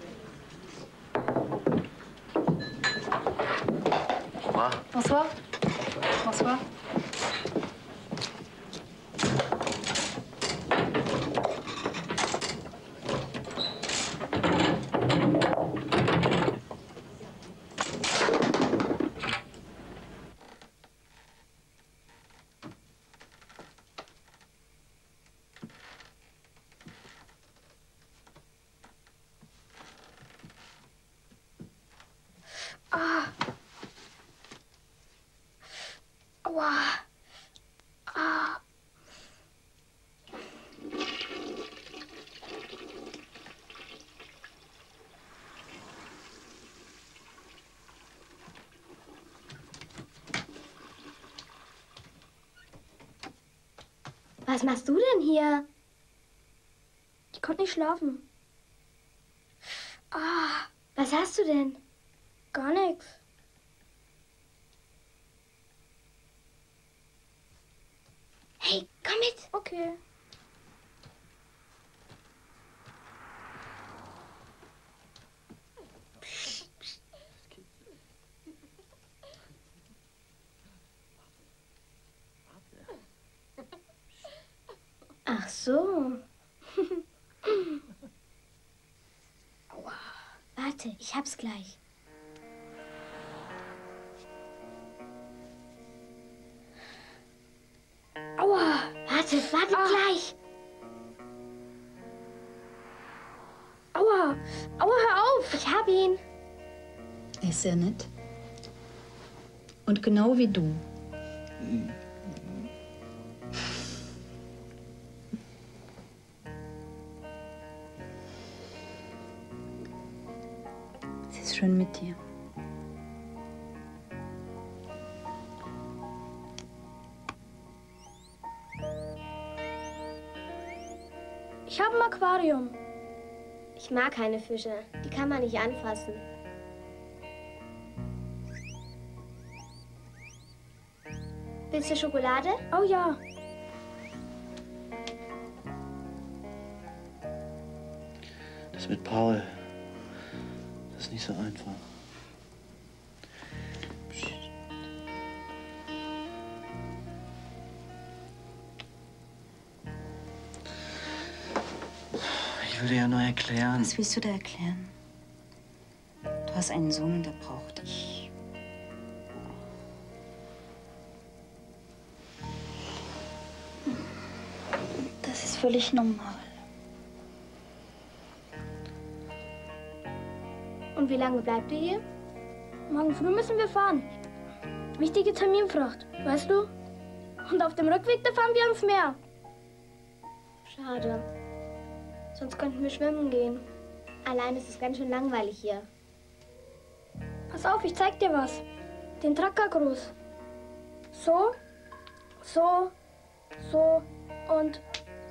S12: Wow.
S11: Bonsoir. Bonsoir.
S2: Ah. Aua. Ah. Was machst du denn hier? Ich konnte nicht schlafen. Ah, was hast du denn? Gar nichts. Hey, komm mit. Okay. so.
S4: Aua. Warte, ich hab's gleich.
S2: Aua.
S4: Warte gleich.
S2: Aua. Aua, hör auf.
S4: Ich hab ihn.
S11: Er ist sehr nett. Und genau wie du. Es ist schön mit dir.
S2: Ich habe ein Aquarium.
S4: Ich mag keine Fische. Die kann man nicht anfassen. Willst du Schokolade?
S2: Oh ja.
S14: Das mit Paul, das ist nicht so einfach. Ich will dir ja nur erklären.
S11: Was willst du da erklären? Du hast einen Sohn und der braucht dich. Das ist völlig normal.
S2: Und wie lange bleibt ihr hier? Morgen früh müssen wir fahren. Wichtige Terminfracht, weißt du? Und auf dem Rückweg, da fahren wir ans Meer.
S4: Schade. Sonst könnten wir schwimmen gehen. Allein ist es ganz schön langweilig hier.
S2: Pass auf, ich zeig dir was. Den Trackergruß. So, so, so und...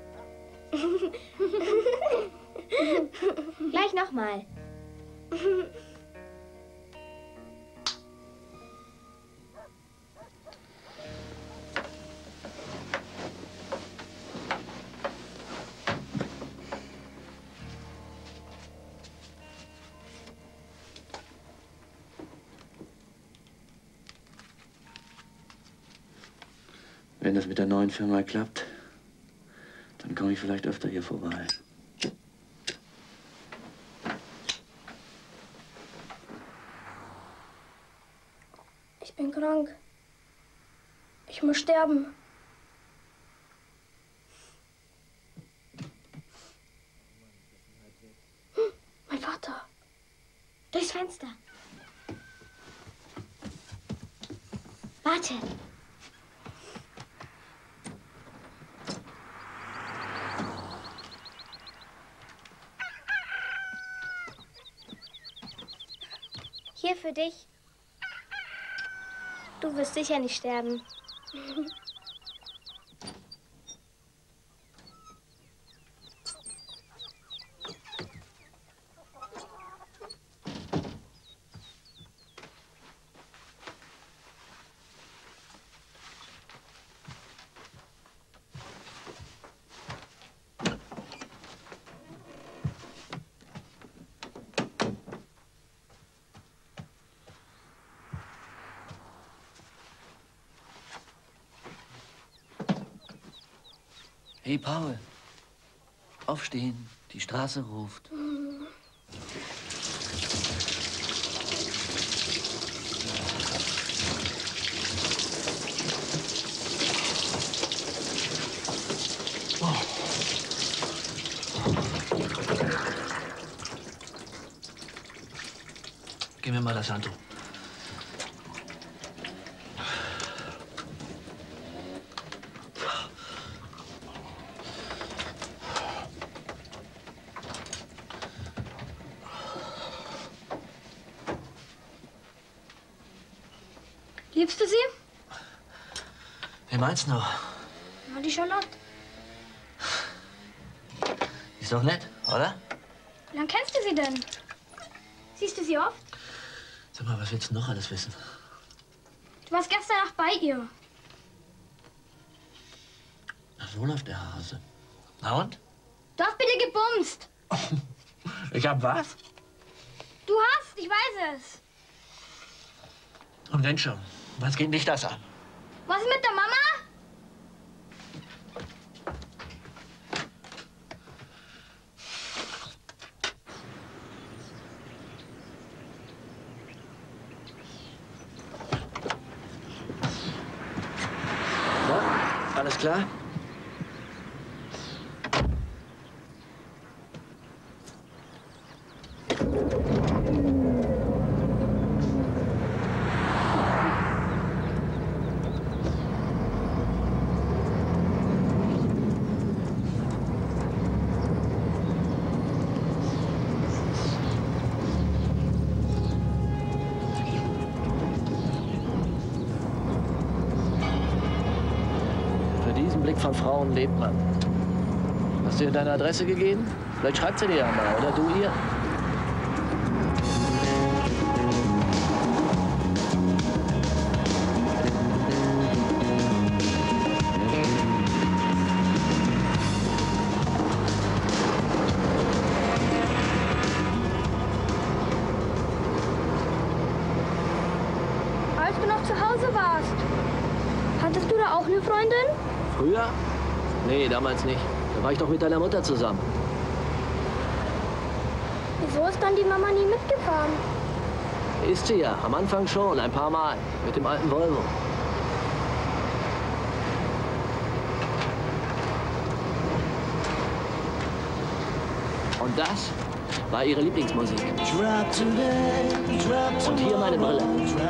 S4: Gleich nochmal.
S14: Wenn das mit der neuen Firma klappt, dann komme ich vielleicht öfter hier vorbei.
S2: Ich bin krank. Ich muss sterben. Mein Vater.
S4: Durchs Fenster. Warte. Hier für dich. Du wirst sicher nicht sterben.
S12: Hey, Paul. Aufstehen. Die Straße ruft. Gib mir mal das Handtuch.
S2: Liebst du sie?
S12: Wen meinst du noch?
S2: Na, die Charlotte.
S12: Ist doch nett, oder?
S2: Wie lange kennst du sie denn? Siehst du sie oft?
S12: Sag mal, was willst du noch alles wissen?
S2: Du warst gestern Nacht bei ihr.
S12: Na, so läuft der Hase. Na und?
S2: Du hast mit ihr gebumst.
S12: Ich hab was?
S2: Du hast, ich weiß es.
S12: Und wenn schon, was geht dich das an?
S2: Was ist mit der Mama?
S12: Alles klar? Von Frauen lebt man. Hast du ihr deine Adresse gegeben? Vielleicht schreibt sie dir ja mal, oder du ihr.
S2: Als du noch zu Hause warst, hattest du da auch eine Freundin?
S12: Früher? Nee, damals nicht. Da war ich doch mit deiner Mutter zusammen.
S2: Wieso ist dann die Mama nie mitgefahren?
S12: Ist sie ja. Am Anfang schon, ein paar Mal. Mit dem alten Volvo. Und das war ihre Lieblingsmusik. Und hier meine Brille.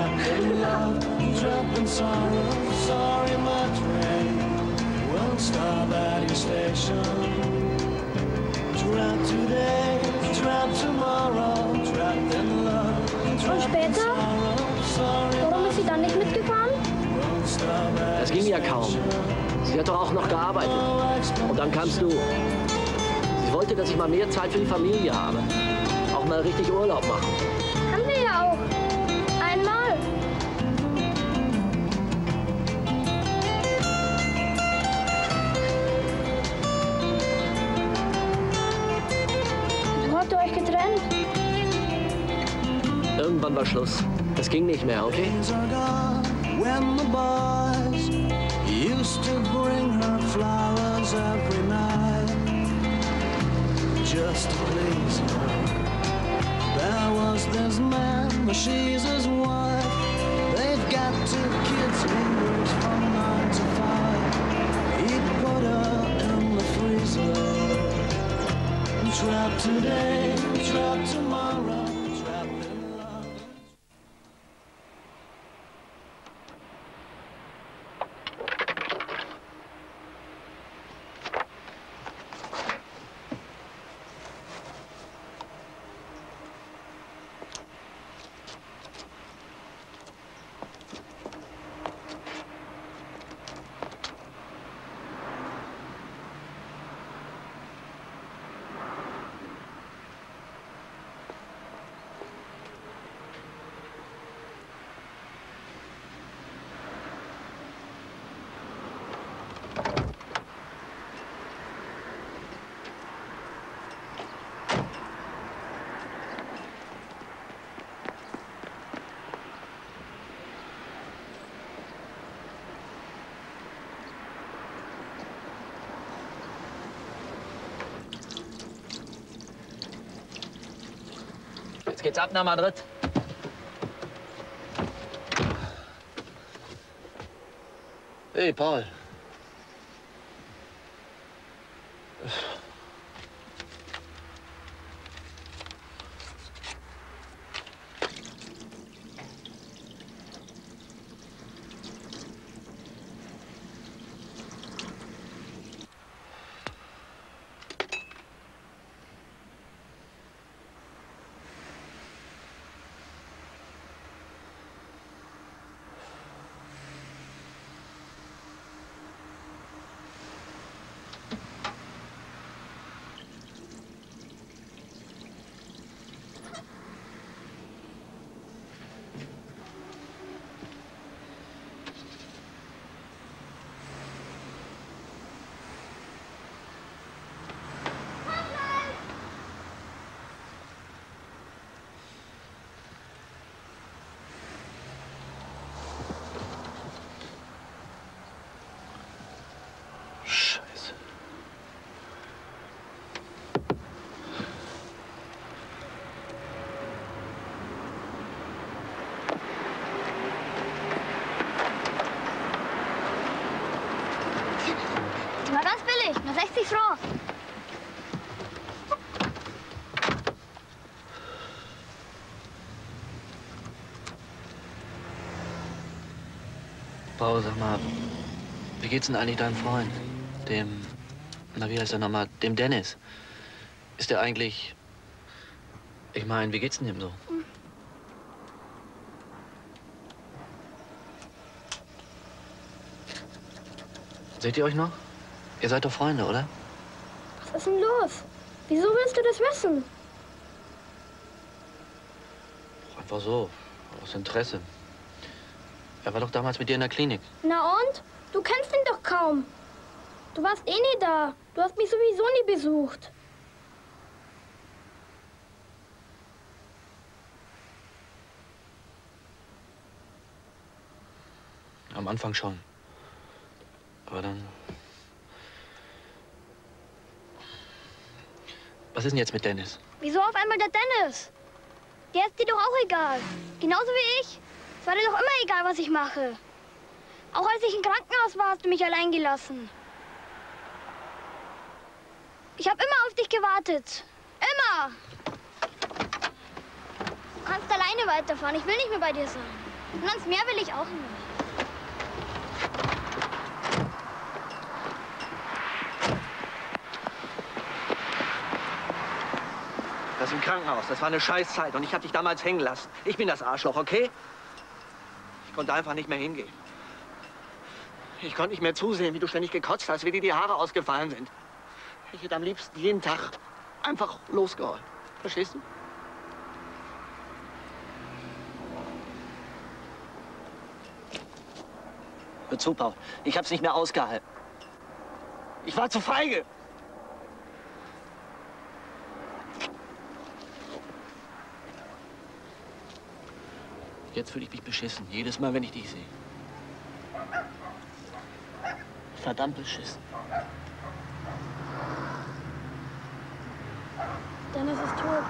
S10: Stop at your station. Trap today, trap tomorrow, trapped in love.
S2: Und später? Warum ist sie dann nicht mitgefahren?
S12: Das ging ja kaum. Sie hat doch auch noch gearbeitet. Und dann kamst du. Sie wollte, dass ich mal mehr Zeit für die Familie habe. Auch mal richtig Urlaub machen.
S2: Haben wir ja auch. Einmal. Habt ihr euch getrennt?
S12: Irgendwann war Schluss. Es ging nicht mehr, okay?
S10: When the boys used to bring her flowers every night, just to please her. There was this man, she's his wife. They've got 2 kids who works from 9 to 5. He put her in the freezer. Trapped today, trapped tomorrow, trapped in love.
S12: Jetzt geht's ab nach Madrid. Hey, Paul. Paul, sag mal, wie geht's denn eigentlich deinem Freund? Dem, na wie heißt er nochmal, dem Dennis? Ist der eigentlich, ich meine, wie geht's denn ihm so? Seht ihr euch noch? Ihr seid doch Freunde, oder?
S2: Was ist denn los? Wieso willst du das wissen?
S12: Einfach so, aus Interesse. Er war doch damals mit dir in der Klinik.
S2: Na und? Du kennst ihn doch kaum. Du warst eh nie da. Du hast mich sowieso nie besucht.
S12: Am Anfang schon. Aber dann... Was ist denn jetzt mit Dennis?
S2: Wieso auf einmal der Dennis? Der ist dir doch auch egal. Genauso wie ich. Es war dir doch immer egal, was ich mache. Auch als ich im Krankenhaus war, hast du mich allein gelassen. Ich habe immer auf dich gewartet. Immer. Du kannst alleine weiterfahren. Ich will nicht mehr bei dir sein. Und ans Meer will ich auch nicht.
S13: Das ist im Krankenhaus. Das war eine Scheißzeit und ich habe dich damals hängen lassen. Ich bin das Arschloch, okay? Ich konnte einfach nicht mehr hingehen. Ich konnte nicht mehr zusehen, wie du ständig gekotzt hast, wie dir die Haare ausgefallen sind. Ich hätte am liebsten jeden Tag einfach losgeholt. Verstehst du? Hör zu, Paul. Ich hab's nicht mehr ausgehalten. Ich war zu feige.
S12: Jetzt fühle ich mich beschissen. Jedes Mal, wenn ich dich sehe. Verdammt beschissen.
S2: Dennis ist tot.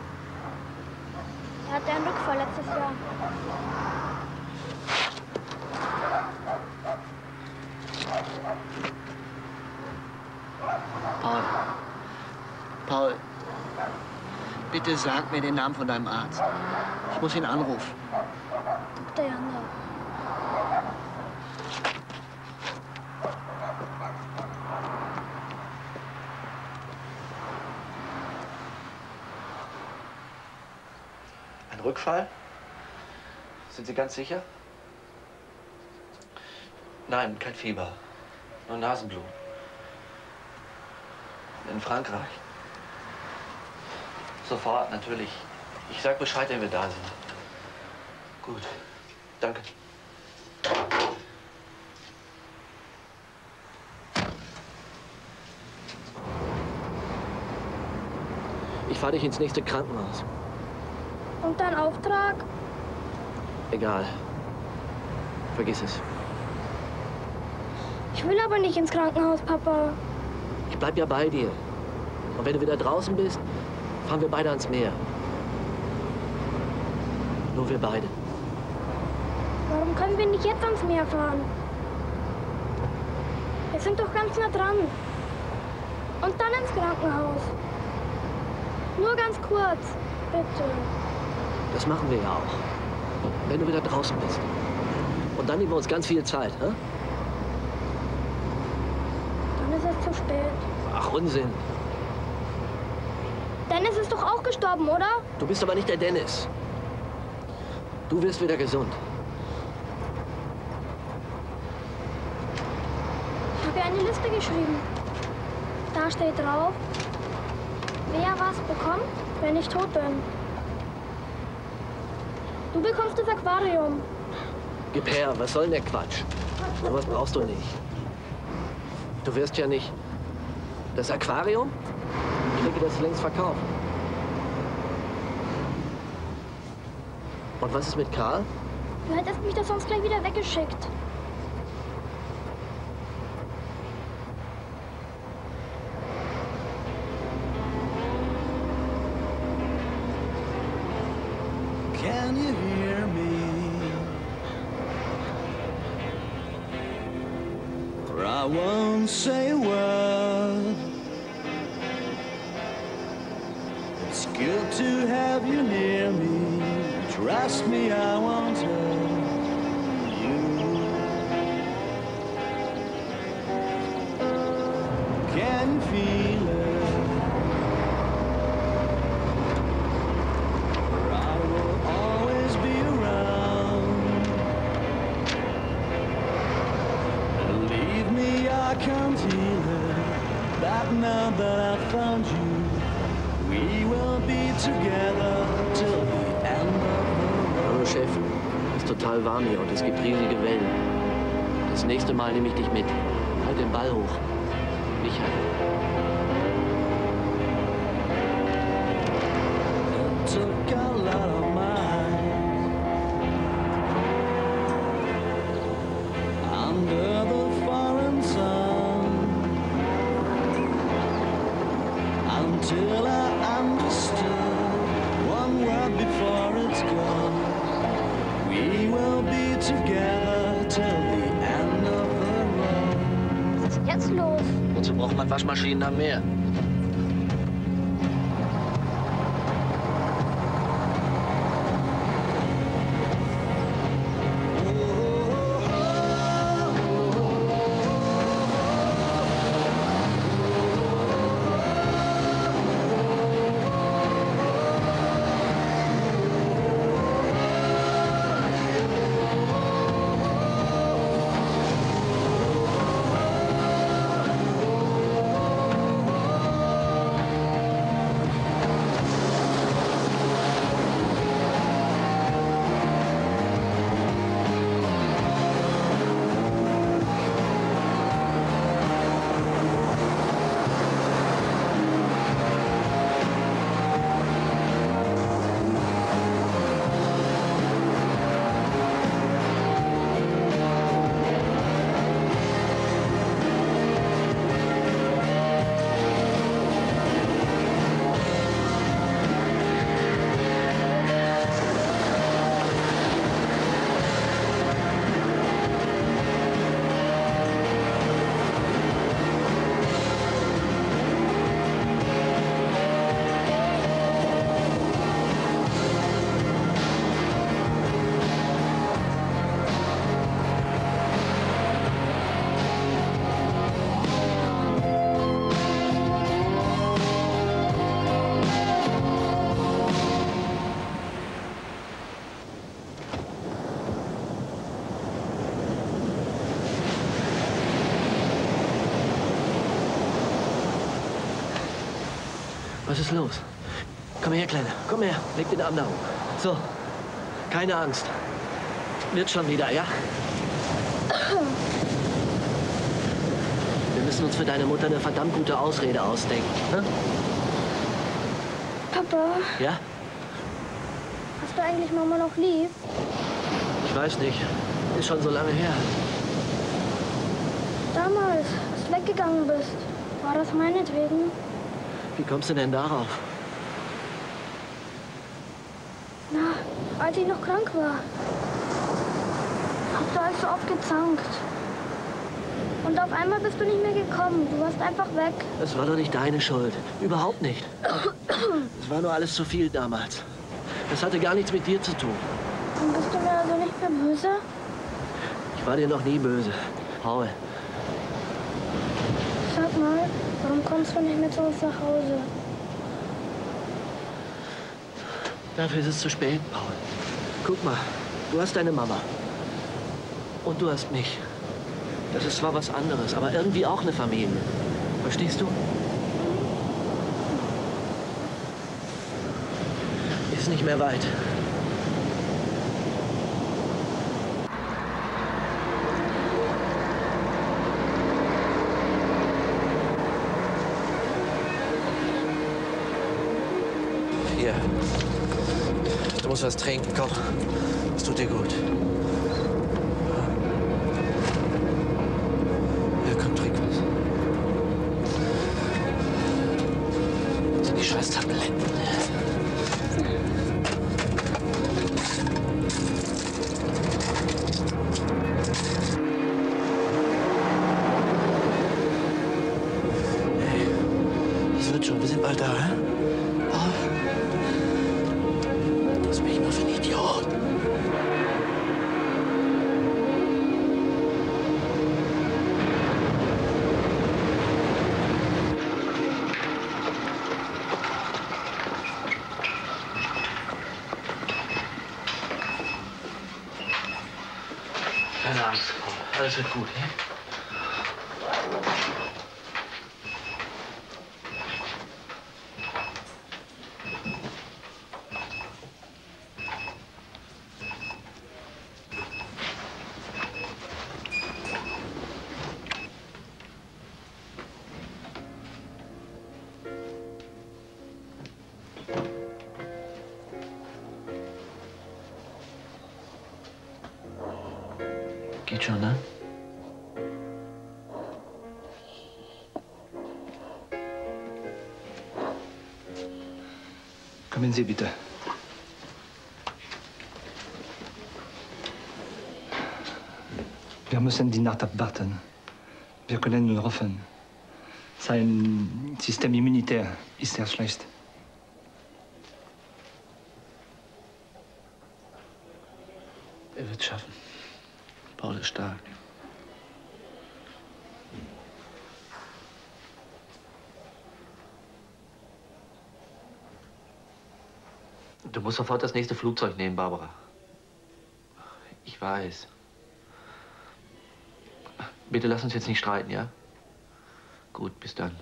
S2: Er hatte einen Rückfall letztes Jahr.
S13: Paul. Paul. Bitte sag mir den Namen von deinem Arzt. Ich muss ihn anrufen.
S2: Dr. Janda.
S12: Ein Rückfall? Sind Sie ganz sicher? Nein, kein Fieber. Nur Nasenblut. In Frankreich. Sofort, natürlich. Ich sag Bescheid, wenn wir da sind. Gut. Danke. Ich fahre dich ins nächste Krankenhaus.
S2: Und dein Auftrag?
S12: Egal. Vergiss es.
S2: Ich will aber nicht ins Krankenhaus, Papa.
S12: Ich bleib ja bei dir. Und wenn du wieder draußen bist, fahren wir beide ans Meer. Nur wir beide.
S2: Warum können wir nicht jetzt ans Meer fahren? Wir sind doch ganz nah dran. Und dann ins Krankenhaus. Nur ganz kurz, bitte.
S12: Das machen wir ja auch. Wenn du wieder draußen bist. Und dann nehmen wir uns ganz viel Zeit, hä?
S2: Dann ist es zu spät.
S12: Ach, Unsinn.
S2: Dennis ist doch auch gestorben, oder?
S12: Du bist aber nicht der Dennis. Du wirst wieder gesund.
S2: Ich habe ja eine Liste geschrieben. Da steht drauf, wer was bekommt, wenn ich tot bin. Du bekommst das Aquarium.
S12: Gib her, was soll denn der Quatsch? Sowas brauchst du nicht. Du wirst ja nicht... Das Aquarium? Ich denke, das ist längst verkauft. Und was ist mit Karl?
S2: Du hättest mich das sonst gleich wieder weggeschickt.
S10: Can you hear me? Or I won't say a word. It's good to have you near me. Trust me, I won't hurt you.
S12: total warm hier und es gibt riesige Wellen. Das nächste Mal nehme ich dich mit. Halt den Ball hoch. Michael.
S10: Took a lot of mine under the foreign sun until I understood one word before it's gone. We will be together till the end of the road.
S2: Was ist jetzt los?
S12: Wozu braucht man Waschmaschinen am Meer? Was ist los? Komm her, Kleiner. Komm her. Leg den Arm da hoch. So. Keine Angst. Wird schon wieder, ja? Wir müssen uns für deine Mutter eine verdammt gute Ausrede ausdenken. Ne?
S2: Papa,
S12: Ja?
S2: hast du eigentlich Mama noch lieb?
S12: Ich weiß nicht. Ist schon so lange her.
S2: Damals, als du weggegangen bist, war das meinetwegen?
S12: Wie kommst du denn darauf?
S2: Na, als ich noch krank war. Habt ihr euch so oft gezankt. Und auf einmal bist du nicht mehr gekommen. Du warst einfach weg.
S12: Das war doch nicht deine Schuld. Überhaupt nicht. Es war nur alles zu viel damals. Das hatte gar nichts mit dir zu tun.
S2: Und bist du mir also nicht mehr böse?
S12: Ich war dir noch nie böse. Paul.
S2: Sag mal, warum kommst du nicht mehr zu uns nach Hause?
S12: Dafür ist es zu spät, Paul. Guck mal, du hast deine Mama. Und du hast mich. Das ist zwar was anderes, aber irgendwie auch eine Familie. Verstehst du? Ist nicht mehr weit.
S13: Hier. Du musst was trinken, komm. Das tut dir gut. Ja, komm, trink was. Das sind die scheiß Tabletten. Hey, das wird schon. Wir sind bald da, hä? Das bin ich nur für einen Idiot. Keine Angst, Paul. Alles wird gut, ja?
S12: Geht schon, ne?
S5: Kommen Sie bitte. Wir müssen die Nacht abwarten. Wir können nur hoffen. Sein System immunitär ist sehr schlecht.
S12: Er wird's schaffen. Paul ist stark. Du musst sofort das nächste Flugzeug nehmen, Barbara. Ich weiß. Bitte lass uns jetzt nicht streiten, ja? Gut, bis dann.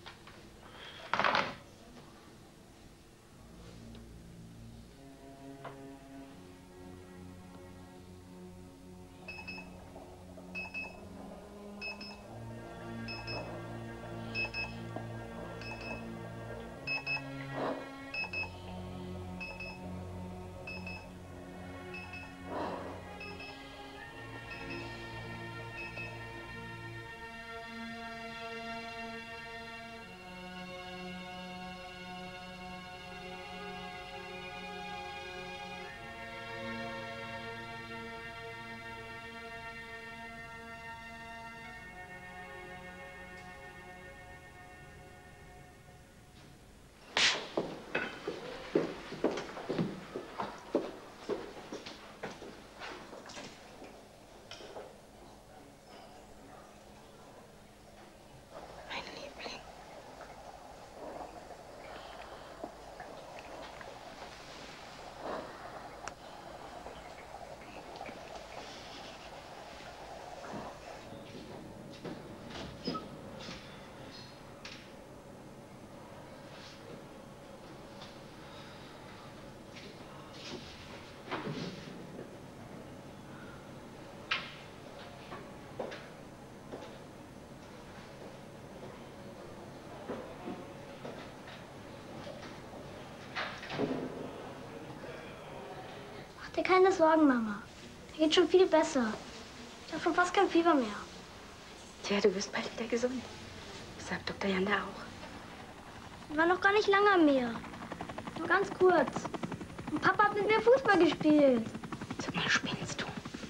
S2: Mach dir keine Sorgen, Mama. Mir geht schon viel besser. Ich habe schon fast kein Fieber mehr.
S3: Tja, du wirst bald wieder gesund. Das sagt Dr. Janda auch.
S2: Wir waren noch gar nicht lange am Meer. Nur ganz kurz. Und Papa hat mit mir Fußball gespielt.
S3: Sag mal, spinnst du?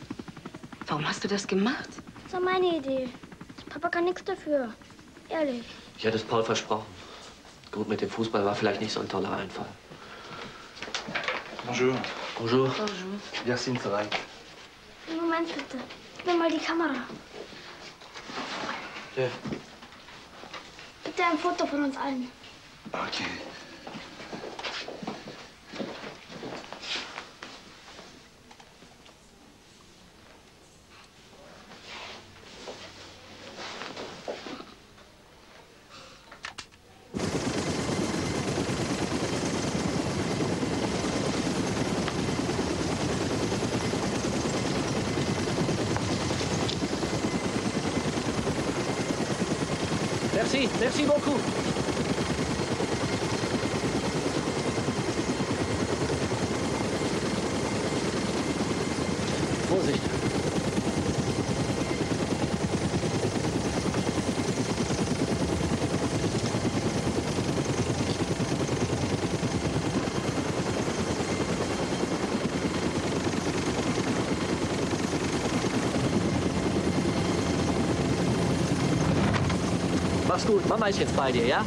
S3: Warum hast du das gemacht?
S2: Das war meine Idee. Papa kann nichts dafür. Ehrlich.
S12: Ich hatte es Paul versprochen. Gut, mit dem Fußball war vielleicht nicht so ein toller Einfall.
S5: Bonjour.
S12: Bonjour.
S3: Bonjour.
S5: Wir sind bereit.
S2: Moment bitte. Gib mir mal die Kamera.
S12: Ja.
S2: Bitte ein Foto von uns allen.
S5: Okay.
S12: Merci beaucoup. Vorsicht. Mach's gut, Mama ist jetzt bei dir, ja?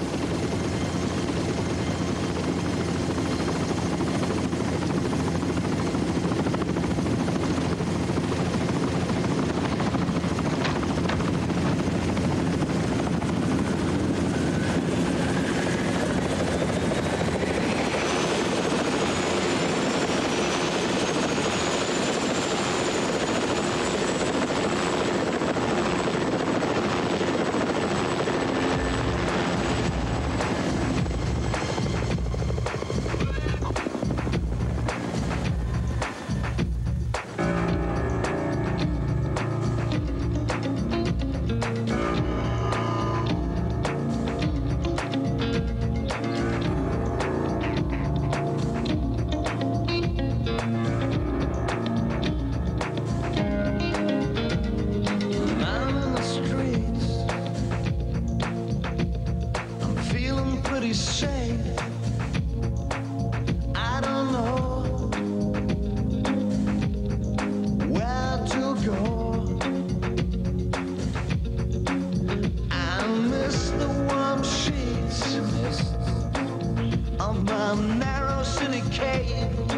S10: cave.